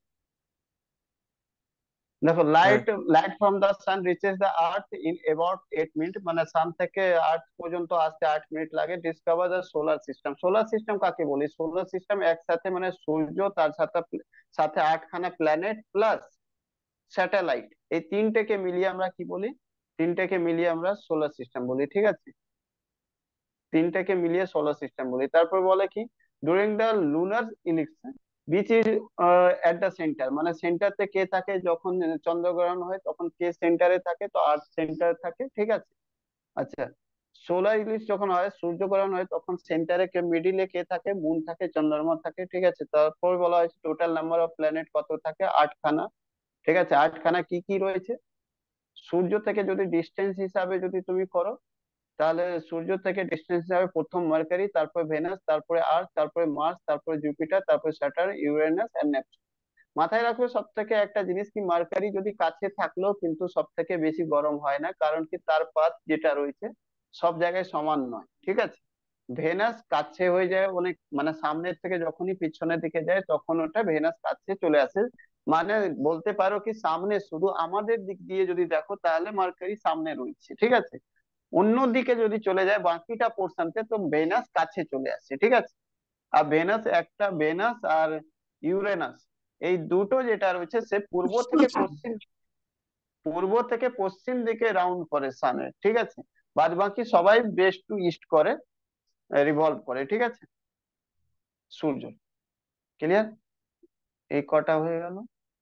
দেখো, হ্যাঁ light light from the sun reaches the earth in about 8 minute, মানে সান থেকে আর্থ পর্যন্ত আসতে 8 মিনিট লাগে। Discover the solar system. Solar system কাকে বলি? সোলার সিস্টেম একসাথে মানে সূর্য, তার সাথে সাথে 8খানা প্ল্যানেট প্লাস স্যাটেলাইট, এই তিনটেকে মিলিয়ে আমরা কি বলি? তিনটেকে মিলিয়ে আমরা সোলার সিস্টেম বলি। ঠিক আছে, তিনটাকে মিলিয়ে সোলার সিস্টেম বলি। তারপর বলে কি, during the lunar eclipse which is at the centre, মানে সেন্টারতে কে থাকে? যখন চন্দ্রগ্রহণ হয় তখন কে সেন্টারে থাকে? তো আর্থ সেন্টারে থাকে। ঠিক আছে। আচ্ছা, সোলার ইলিপস যখন হয়, সূর্যগ্রহণ হয়, তখন সেন্টারে কে, মিডিলে কে থাকে? মুন থাকে, চন্দ্রমা থাকে। ঠিক আছে, তারপর বলা হয়েছে টোটাল নাম্বার অফ প্ল্যানেট কত থাকে? 8খানা। ঠিক আছে, 8খানা কি কি রয়েছে? সূর্য থেকে যদি ডিস্টেন্স হিসাবে যদি তুমি করো, তাহলে সূর্য থেকে ডিস্টেন্স হিসাবে প্রথম মার্কারি, তারপরে ভেনাস, তারপরে আর্থ, তারপরে মার্স, তারপরে জুপিটার, তারপরে স্যাটার্ন, ইউরেনাস এন্ড নেপচুন। মাথায় রাখবে সব থেকে একটা জিনিস কি, মার্কারি যদি কাছে থাকলেও কিন্তু সব থেকে বেশি গরম হয় না, কারণ কি তার পাত যেটা রয়েছে সব জায়গায় সমান নয়। ঠিক আছে। ভেনাস কাছে হয়ে যায় অনেক, মানে সামনের থেকে যখনই পিছনের দিকে যায় তখন ওটা ভেনাস কাছে চলে আসে। মানে বলতে পারো কি, সামনে শুধু আমাদের দিক দিয়ে যদি দেখো তাহলে মার্কারি সামনে রয়েছে। ঠিক আছে, অন্যদিকে যদি চলে যায় বাকিটা পোর্শনতে, তো ভেনাস কাছে চলে আসছে। ঠিক আছে। আর ভেনাস একটা, ভেনাস আর ইউরেনাস, এই দুটো যেটা রয়েছে সে পূর্ব থেকে পশ্চিম দিকে রাউন্ড করে সানে। ঠিক আছে। বাদ বাকি সবাই ওয়েস্ট টু ইস্ট করে, রিভলভ করে। ঠিক আছে, সূর্য। ক্লিয়ার? এই কটা হয়ে গেল।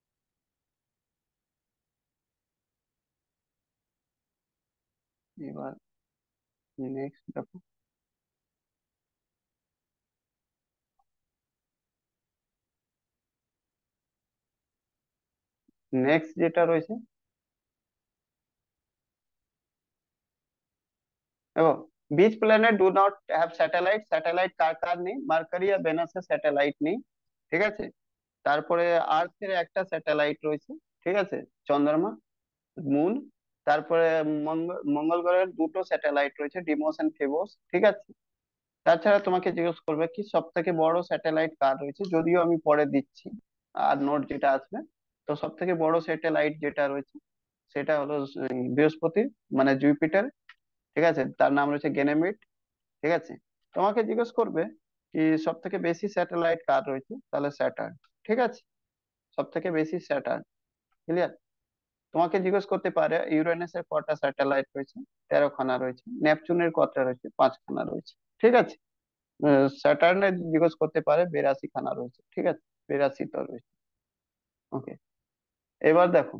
এবার নেক্সট দেখো। নেক্সট যেটা রয়েছে, দেখো, which planet do not have satellite. Satellite কার কার নেই? মার্কারি আর ভেনাসের স্যাটেলাইট নেই। ঠিক আছে। তারপরে আর্থের একটা স্যাটেলাইট রয়েছে। ঠিক আছে, চন্দ্রমা, মুন। তারপরে মঙ্গল গ্রহের দুটো স্যাটেলাইট রয়েছে, ডিমোস এন্ড ফেবোস। ঠিক আছে। তাছাড়া তোমাকে জিজ্ঞেস করবে কি সব থেকে বড় স্যাটেলাইট কার রয়েছে, যদিও আমি পরে দিচ্ছি আর নোট যেটা আসবে। তো সব থেকে বড় স্যাটেলাইট যেটা রয়েছে সেটা হলো বৃহস্পতি, মানে জুপিটার। ঠিক আছে, তার নাম রয়েছে গেনেমিড। ঠিক আছে, তোমাকে জিজ্ঞেস করবে কি সব থেকে বেশি স্যাটেলাইট কার রয়েছে, তাহলে স্যাটার্ন। ঠিক আছে, সব থেকে বেশি স্যাটার্ন। ক্লিয়ার। তোমাকে জিজ্ঞেস করতে পারে ইউরেনাসের কটা স্যাটেলাইট রয়েছে, 13খানা রয়েছে। নেপচুনের কটা রয়েছে, 5খানা রয়েছে। ঠিক আছে। স্যাটার্নের জিজ্ঞেস করতে পারে 82খানা রয়েছে। ঠিক আছে, 82টা রয়েছে। ওকে, এবার দেখো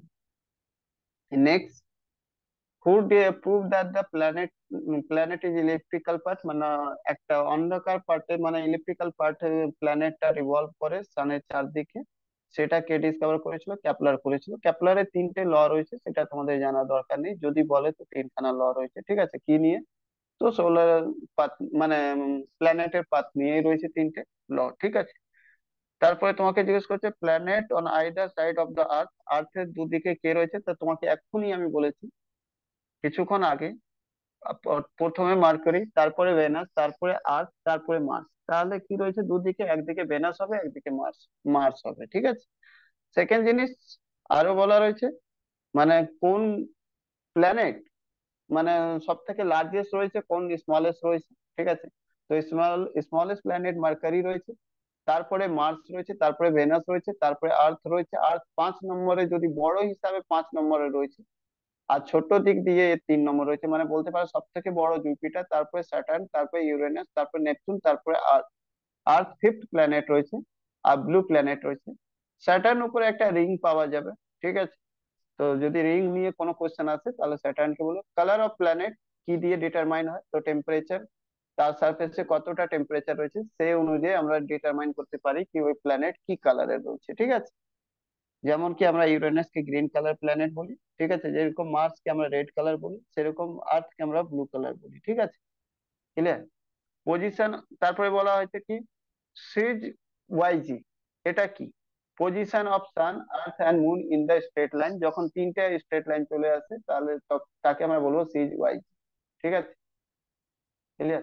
next, who prove that the planet is electrical part, মানে একটা অন্ধকার পার্টে মানে ইলেকট্রিক্যাল পার্ট প্ল্যানেটটা রিভলভ করে সানের চারদিকে। সেটা কে ডিসকভার করেছিল? ক্যাপলার করেছিল। ক্যাপলারের 3টে ল রয়েছে, সেটা তোমাদের জানা দরকার নেই, যদি বলে তো 3খানা ল রয়েছে। ঠিক আছে, কি নিয়ে? তো সোলার পাথ মানে প্ল্যানেটের পাথ নিয়েই রয়েছে 3টে ল। ঠিক আছে, তারপরে তোমাকে জিজ্ঞেস করছে planet on either side of the earth, আর্থের দুদিকে কে রয়েছে, তা তোমাকে এক্ষুনি আমি বলেছি কিছুক্ষণ আগে। প্রথমে মার্কারি, তারপরে ভেনাস, তারপরে আর্থ, তারপরে মার্স। তাহলে কি রয়েছে দুদিকে? একদিকে ভেনাস হবে, একদিকে মার্স। মার্স হবে। ঠিক আছে। সেকেন্ড জিনিস আরো বলা রয়েছে, মানে কোন প্ল্যানেট মানে সব থেকে লার্জেস্ট রয়েছে, কোন স্মলেস্ট রয়েছে। ঠিক আছে, তো স্মলেস্ট প্ল্যানেট মার্কারি রয়েছে, তারপরে মার্স রয়েছে, তারপরে ভেনাস রয়েছে, তারপরে আর্থ রয়েছে। আর্থ 5 নম্বরে, যদি বড় হিসাবে 5 নম্বরে রয়েছে, আর ছোট দিক দিয়ে 3 নম্বর রয়েছে। মানে বলতে পারো সব থেকে বড় জুপিটার, তারপরে স্যাটার্ন, তারপরে ইউরেনাস, তারপরে নেপচুন, তারপরে আর্থ। আর্থ ফিফথ প্ল্যানেট রয়েছে, আর ব্লু প্ল্যানেট রয়েছে। স্যাটার্ন উপরে একটা রিং পাওয়া যাবে। ঠিক আছে, তো যদি রিং নিয়ে কোনো কোশ্চেন আসে তাহলে স্যাটার্নকে বলো। কালার অফ প্ল্যানেট কি দিয়ে ডিটারমাইন হয়? তো টেম্পারেচার, তার সারফেসে কতটা টেম্পারেচার রয়েছে সেই অনুযায়ী আমরা ডিটারমাইন করতে পারি কি ওই প্ল্যানেট কি কালারের রয়েছে। ঠিক আছে, যেমন কি আমরা ইউরেনাস কে গ্রিন কালার প্ল্যানেট বলি। ঠিক আছে, যেরকম মার্স কে আমরা রেড কালার বলি, সেরকম আর্থ কে আমরা ব্লু কালার বলি। ঠিক আছে, ক্লিয়ার। পজিশন, তারপরে বলা হয়েছে কি সিজ ওয়াইজি, এটা কি? Position of sun, earth and moon in the straight line, যখন 3টে স্ট্রেট লাইন চলে আসে তাহলে তাকে আমরা বলবো সিজ ওয়াইজি। ঠিক আছে, ক্লিয়ার।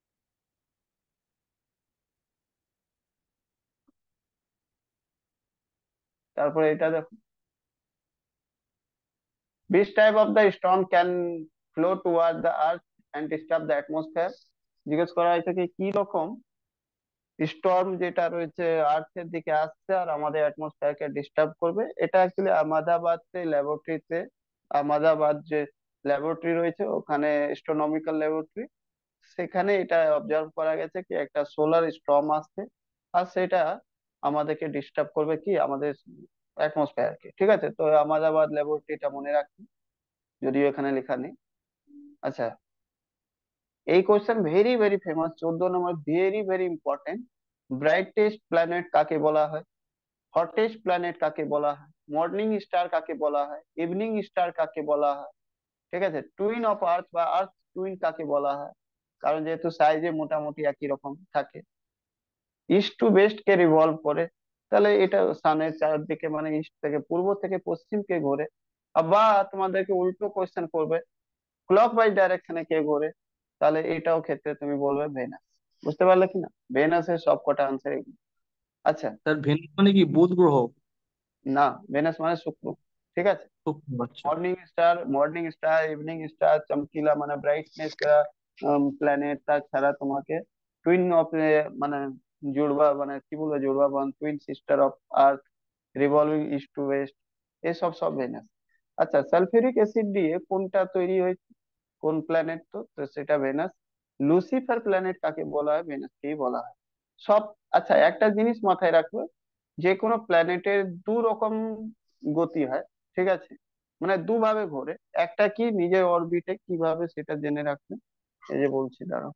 তারপরে এটা দেখো, which type of the storm can flow toward the earth and disturb the atmosphere? জিজ্ঞেস করা হয়েছে কি কি রকম স্টর্ম যেটা রয়েছে আর্থের দিকে আসছে আর আমাদের অ্যাটমসফিয়ার কে ডিস্টার্ব করবে। এটা অ্যাকচুয়ালি আহমেদাবাদ ল্যাবরেটরিতে, আহমেদাবাদ যে ল্যাবরেটরি রয়েছে ওখানে, স্ট্রোনমিক্যাল ল্যাবরেটরি, সেখানে এটা অবজার্ভ করা গেছে কি একটা সোলার স্টর্ম আসছে, আর সেটা আমাদেরকে ডিস্টার্ব করবে কি আমাদের অ্যাটমসফিয়ার কে। ঠিক আছে, তো আহমেদাবাদ ল্যাবরেটরিটা মনে রাখি, যদিও এখানে লেখা নেই। আচ্ছা, এই কোশ্চেন ভেরি ভেরি ফেমাস, 14 নম্বর, very very important. Brightest planet কাকে বলা হয়? হটেস্ট প্ল্যানেট কাকে বলা হয়? মর্নিং স্টার কাকে বলা হয়? ইভিনিং স্টার কাকে বলা হয়? ঠিক আছে, টুইন অফ আর্থ বা আর্থ টুইন কাকে বলা হয়? কারণ যেহেতু সাইজে মোটামুটি একই রকম থাকে। ইস্ট টু ওয়েস্ট কে রিভলভ করে, তাহলে এটা সানের চারদিকে মানে ইস্ট থেকে পূর্ব থেকে পশ্চিমকে ঘোরে। বা তোমাদেরকে উল্টো কোশ্চেন করবে, ক্লক ওয়াইজ ডাইরেকশনে কে ঘোরে, তাহলে এটাও ক্ষেত্রে তুমি বলবে ভেনাস। বুঝতে পারলে কিনা? ভেনাসের সব কটা আনসার এগুলো। আচ্ছা, স্যার ভেনুস মানে কি বুধ গ্রহ? না, ভেনাস মানে শুক্র। ঠিক আছে, শুক্র, আচ্ছা। মর্নিং স্টার ইভিনিং স্টার চমকিলা মানে ব্রাইটনেস প্ল্যানেট, তাছাড়া তোমাকে টুইন অফ মানে জুড়বা মানে কি বলবো জুড়বা বন, twin sister of earth, revolving east to west, এসব সব ভেনাস। আচ্ছা, সালফিউরিক অ্যাসিড দিয়ে কোনটা তৈরি হয়েছে, কোন প্ল্যানেট? তো তো সেটা ভেনাস। লুসিফার প্ল্যানেট কাকে বলা হয়? ভেনাসকেই বলা হয়। সব। আচ্ছা, একটা জিনিস মাথায় রাখবে, যে কোনো প্ল্যানেটের দু রকম গতি হয়। ঠিক আছে, মানে দুভাবে ঘোরে। একটা কি নিজের অরবিটে, কিভাবে সেটা জেনে রাখবে। এই যে বলছি দাঁড়াও,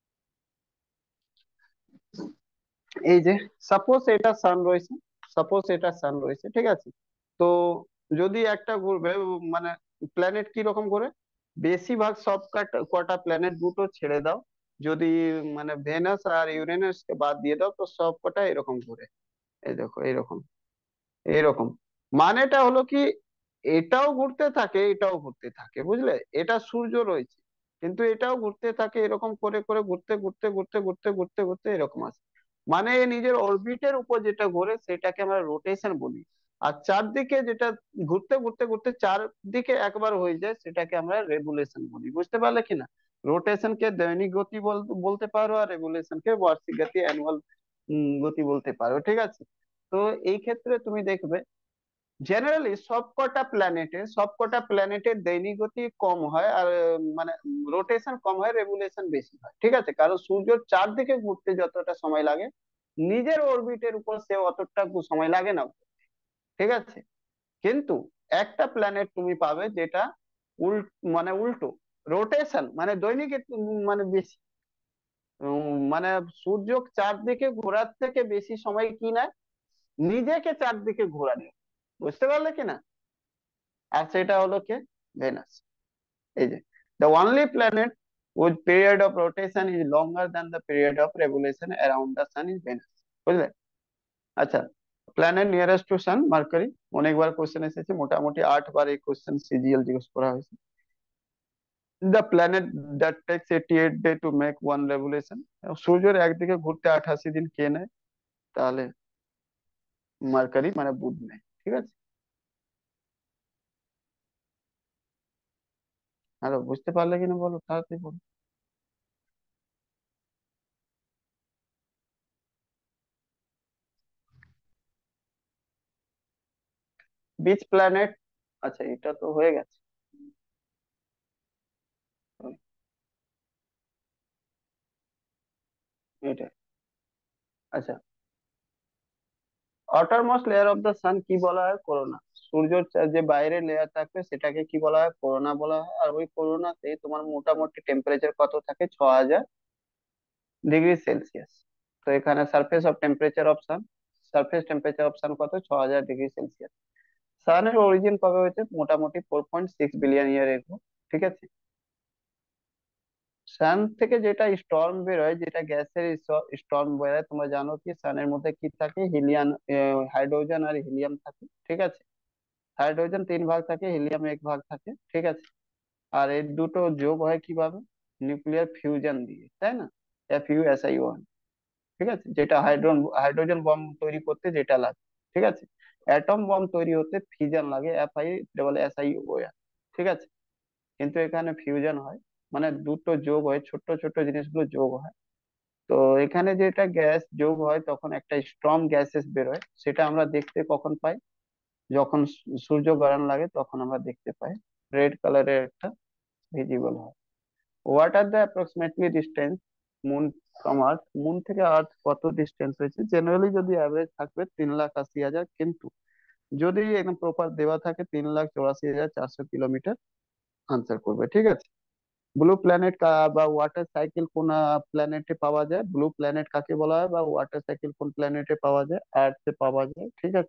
এই যে সাপোজ এটা সান রয়েছে, ঠিক আছে, তো যদি একটা ঘুরবে মানে প্ল্যানেট কি রকম ঘোরে, বেশিরভাগ সব কটা প্ল্যানেট দুটো ছেড়ে দাও, যদি মানে ভেনাস আর ইউরেনাস কে বাদ দিয়ে দাও, তো সব কটা এরকম ঘুরে। এই দেখো এরকম, এরকম। মানেটা হলো কি এটাও ঘুরতে থাকে, এটাও ঘুরতে থাকে, বুঝলে? এটা সূর্য রয়েছে, কিন্তু এটাও ঘুরতে থাকে, এরকম করে করে ঘুরতে ঘুরতে ঘুরতে ঘুরতে ঘুরতে ঘুরতে এরকম আছে। মানে এ নিজের অরবিটের উপর যেটা ঘোরে সেটাকে আমরা রোটেশন বলি। আর চারদিকে যেটা ঘুরতে ঘুরতে ঘুরতে চারদিকে একবার হয়ে যায় সেটাকে আমরা রেভুলেশন বলি। বুঝতে পারলে কিনা? रोटेशन के दैनिक गति বলতে পারো, আর রেভলিউশন কে বার্ষিক গতি, অ্যানুয়াল গতি বলতে পারো, ঠিক আছে। তো এই ক্ষেত্রে তুমি দেখবে জেনারেলি সবকটা প্ল্যানেটের দৈনিক গতি কম হয়, আর মানে রোটেশন কম হয়, রেভুলেশন বেশি হয়, ঠিক আছে। কারণ সূর্যের চারদিকে ঘুরতে যতটা সময় লাগে, নিজের অরবিটের উপর সে অতটা সময় লাগে না, ঠিক আছে। কিন্তু একটা প্ল্যানেট তুমি পাবে যেটা উল মানে উল্টো, রোটেশন মানে দৈনিক মানে বেশি, মানে সূর্য চারদিকে ঘোরার থেকে বেশি সময় কি নেয়, নিজেকে চারদিকে ঘোরা নেয়। বুঝতে পারলে কিনা? আর সেটা হলো কে? ভেনাস। এই যে the only planet whose period of rotation is longer than the period of revolution around the sun is Venus। বুঝলে? আচ্ছা, planet nearest to sun Mercury, অনেকবার কোশ্চেন এসেছে, মোটামুটি 8 বার এই কোশ্চেন সিজিএল জিজ্ঞেস করা হয়েছে। The planet that takes 88 day to make one revolution, সূর্যের একদিকে ঘুরতে 88 দিন কে নেয়? তাহলে মার্কারি মানে বুধ নেয়, ঠিক আছে। আরো বুঝতে পারলে কিনা বলো, তাড়াতাড়ি বলো। বিচ প্ল্যানেট, আচ্ছা এটা তো হয়ে গেছে। এটা, আচ্ছা, outermost layer of the sun কি বলা হয়? করোনা। সূর্যের যে বাইরের লেয়ার থাকবে সেটাকে কি বলা হয়? করোনা বলা হয়। আর ওই করোনাতে তোমার মোটামুটি টেম্পারেচার কত থাকে? 6000 ডিগ্রি সেলসিয়াস। তো এখানে সারফেস টেম্পারেচার অফ সান কত? 6000 ডিগ্রি সেলসিয়াস। সানের অরিজিন কবে হয়েছে? মোটামুটি 4.6 বিলিয়ন ইয়ার এগো, ঠিক আছে। সান থেকে যেটা স্টর্ম বেরোয়, যেটা গ্যাসের স্টর্ম বেরোয়, তোমরা জানো কি সানের মধ্যে কি থাকে? হিলিয়াম, হাইড্রোজেন আর হিলিয়াম থাকে, ঠিক আছে। হাইড্রোজেন 3 ভাগ থাকে, হিলিয়াম 1 ভাগ থাকে, ঠিক আছে। আর এই দুটো যোগ হয় কিভাবে? নিউক্লিয়ার ফিউশন দিয়ে, তাই না? FuSiO1, ঠিক আছে, যেটা হাইড্রোজেন বম তৈরি করতে যেটা লাগে, ঠিক আছে। অ্যাটম বম তৈরি হতে ফিউশন লাগে, FI SiO1, ঠিক আছে। কিন্তু এখানে ফিউশন হয়, মানে দুটো যোগ হয়, ছোট ছোট জিনিসগুলো যোগ হয়। তো এখানে যেটা গ্যাস যোগ হয় তখন একটা স্ট্রং গ্যাসেস বেরোয়, সেটা আমরা দেখতে কখন পাই? যখন সূর্য গ্রহণ লাগে তখন আমরা দেখতে পাই, রেড কালারের একটা ভিজিবল হয়। What are the approximately distance moon from earth? Moon থেকে আর্থ কত ডিস্টেন্স হয়েছে? জেনারেলি যদি অ্যাভারেজ থাকবে 3,80,000, কিন্তু যদি একদম প্রপার দেওয়া থাকে 3,84,400 কিলোমিটার আনসার করবে, ঠিক আছে। ব্লু প্ল্যানেট বা ওয়াটার সাইকেল কোন প্ল্যানেটে পাওয়া যায়? ব্লু প্ল্যানেট কাকে বলা হয়, বা ওয়াটার সাইকেল কোন প্ল্যানেটে পাওয়া যায়? আর্থে পাওয়া যায়, ঠিক আছে।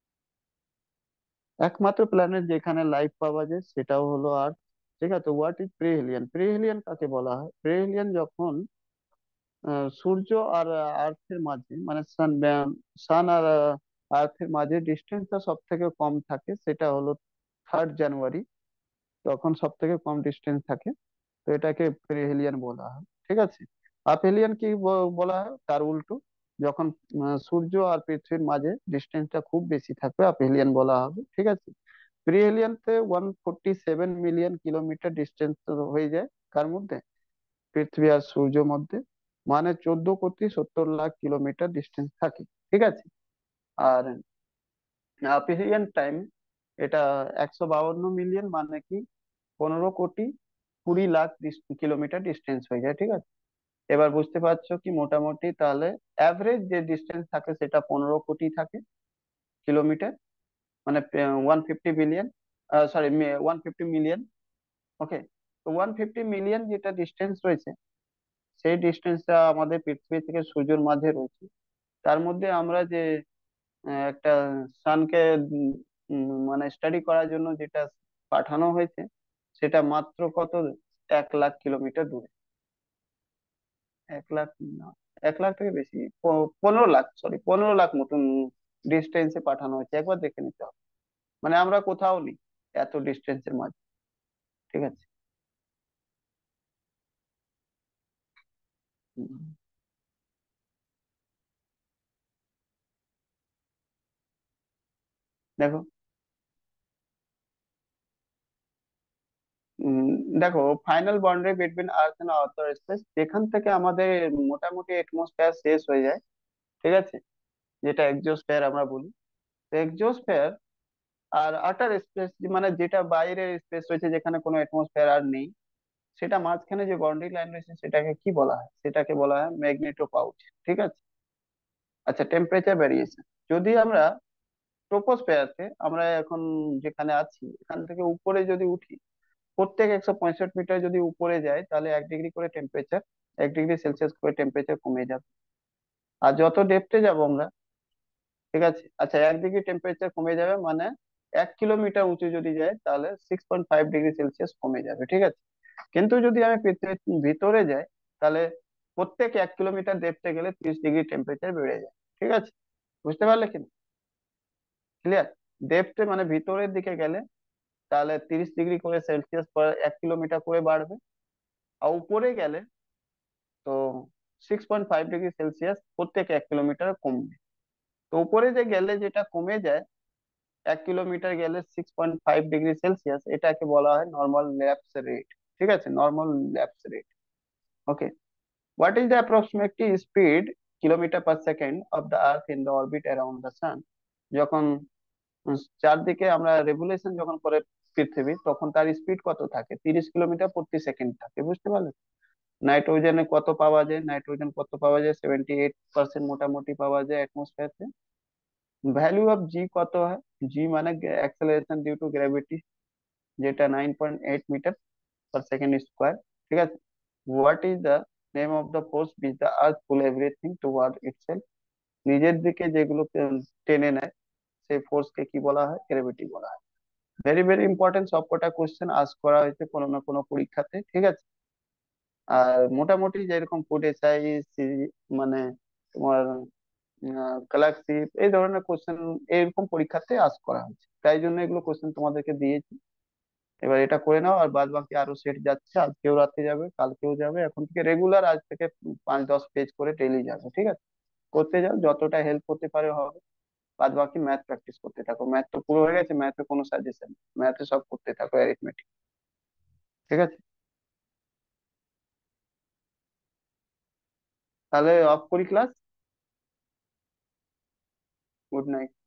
একমাত্র প্ল্যানেট যেখানে লাইফ পাওয়া যায় সেটাও হলো আর্থ, ঠিক আছে। What is প্রিহেলিয়ান? প্রিহেলিয়ান কাকে বলা হয়? প্রিহেলিয়ান যখন সূর্য আর আর্থের মাঝে, মানে সান আর আর্থের মাঝে ডিস্টেন্সটা সব থেকে কম থাকে, সেটা হলো 3rd জানুয়ারি, তখন সব থেকে কম ডিস্টেন্স থাকে। তো এটাকে পেরিহেলিয়ান বলা হয়, ঠিক আছে। আপেলিয়ান কি বলা হয়? তার উল্টো, যখন সূর্য আর পৃথিবীর মাঝে ডিস্টেন্সটা খুব বেশি থাকবে, আপেলিয়ান বলা হবে, ঠিক আছে। পেরিহেলিয়ানতে 147 মিলিয়ন কিলোমিটার ডিস্টেন্স হয়ে যায়, কার মধ্যে? পৃথিবী আর সূর্য মধ্যে, মানে 14,70,00,000 কিলোমিটার ডিস্টেন্স থাকে, ঠিক আছে। আর আপেলিয়ান টাইম, এটা 152 মিলিয়ন, মানে কি 15,20,00,000 কিলোমিটার ডিস্টেন্স হয়ে যায়, ঠিক আছে। এবার বুঝতে পারছো কি মোটামুটি তাহলে অ্যাভারেজ যে ডিস্টেন্স থাকে সেটা 15 কোটি থাকে কিলোমিটার, মানে 150 বিলিয়ন, সরি 150 মিলিয়ন, ওকে। তো 150 মিলিয়ন যেটা ডিস্টেন্স রয়েছে, সেই ডিস্টেন্সটা আমাদের পৃথিবী থেকে সূর্যের মাঝে রয়েছে। তার মধ্যে আমরা যে একটা সানকে মানে স্টাডি করার জন্য যেটা পাঠানো হয়েছে, সেটা মাত্র কত? 1,00,000 কিলোমিটার দূরে। 1,00,000 না, 1,00,000 থেকে বেশি, 15 লাখ, সরি 15 লাখ মতন ডিস্টেন্সে পাঠানো হয়েছে, একবার দেখে নিতে হবে। মানে আমরা কোথাও নেই এত ডিস্টেন্সের মাঝে, ঠিক আছে। হুম, দেখো, দেখো, final boundary between earth and outer space, যেখান থেকে আমাদের মোটামুটি এটমসফিয়ার শেষ হয়ে যায়, ঠিক আছে, যেটা এক্সোস্ফিয়ার আমরা বলি। এক্সোস্ফিয়ার আর আটার স্পেস, মানে যেটা বাইরের স্পেস রয়েছে, যেখানে কোনো এটমসফিয়ার আর নেই, সেটা মাঝখানে যে বাউন্ডারি লাইন রয়েছে সেটাকে কি বলা হয়? সেটাকে বলা হয় ম্যাগনেটো পাউচ, ঠিক আছে। আচ্ছা, টেম্পারেচার ভ্যারিয়েশন, যদি আমরা ট্রোপোস্ফিয়ারতে, আমরা এখন যেখানে আছি এখান থেকে উপরে যদি উঠি, প্রত্যেক 165 মিটার যদি উপরে যায়, তাহলে 1 ডিগ্রি করে টেম্পারেচার, 1 ডিগ্রি সেলসিয়াস করে টেম্পারেচার কমে যাবে। আর যত ডেপথে যাব আমরা, ঠিক আছে, আচ্ছা, 1 ডিগ্রি টেম্পারেচার কমে যাবে মানে 1 কিলোমিটার উঁচু যদি যায় তাহলে 6.5 ডিগ্রি সেলসিয়াস কমে যাবে, ঠিক আছে। কিন্তু যদি আমি পৃথিবীর ভিতরে যাই, তাহলে প্রত্যেক 1 কিলোমিটার ডেপথে গেলে 30 ডিগ্রি টেম্পারেচার বেড়ে যায়, ঠিক আছে। বুঝতে পারলে কি? ক্লিয়ার? ডেপথে মানে ভিতরের দিকে গেলে তাহলে 30 ডিগ্রি করে সেলসিয়াস পর 1 কিলোমিটার করে বাড়বে। আর উপরে গেলে তো 6.5 ডিগ্রি সেলসিয়াস প্রত্যেক 1 কিলোমিটার কমবে। তো উপরে যে গেলে যেটা কমে যায়, 1 কিলোমিটার গেলে 6.5 ডিগ্রি সেলসিয়াস, এটাকে বলা হয় নর্মাল ল্যাপস রেট, ঠিক আছে, normal lapse rate. Okay, what is the approximately speed kilometre per second of the earth in the orbit around the sun? যখন চারদিকে আমরা রেভুলেশন যখন করে পৃথিবী, তখন তার স্পিড কত থাকে? 30 কিলোমিটার প্রতি সেকেন্ড থাকে, বুঝতে পারলে? নাইট্রোজেনে কত পাওয়া যায়? নাইট্রোজেন কত পাওয়া যায়? 78% মোটামুটি পাওয়া যায় অ্যাটমসফিয়ার। ভ্যালু অফ জি কত হয়? জি মানে অ্যাক্সেলারেশন ডিউ টু গ্র্যাভিটি, যেটা 9.8 মিটার পার সেকেন্ড স্কোয়ার, ঠিক আছে। What is the name of the force which the earth pull everything toward itself? নিজের দিকে যেগুলো টেনে নেয়, সেই ফোর্সকে কি বলা হয়? গ্র্যাভিটি বলা হয়। ভেরি ভেরি ইম্পর্টেন্ট, সবকটা কোশ্চেন আস্ক করা হয়েছে কোনো না কোনো পরীক্ষাতে, ঠিক আছে। আর মোটামুটি যেরকম ফুড এসআই, মানে তোমার স্কলারশিপ, এই ধরনের কোশ্চেন এরকম পরীক্ষাতে আস্ক করা হয়েছে, তাই জন্য এগুলো কোশ্চেন তোমাদেরকে দিয়েছি। এবার এটা করে নাও, আর বাদ বাকি আরো সেট যাচ্ছে, আজকেও রাতে যাবে, কালকেও যাবে, এখন থেকে রেগুলার, আজ থেকে 5-10 পেজ করে ডেইলি যাবে, ঠিক আছে। করতে যাও, যতটা হেল্প করতে পারে হবে। বাদ বাকি ম্যাথ প্র্যাকটিস করতে থাকো, ম্যাথ তো পুরো হয়ে গেছে, ম্যাথে কোনো সাজেশন, ম্যাথে সব করতে থাকো, অ্যারিথমেটিক, ঠিক আছে। তাহলে অফ করি ক্লাস। Good night.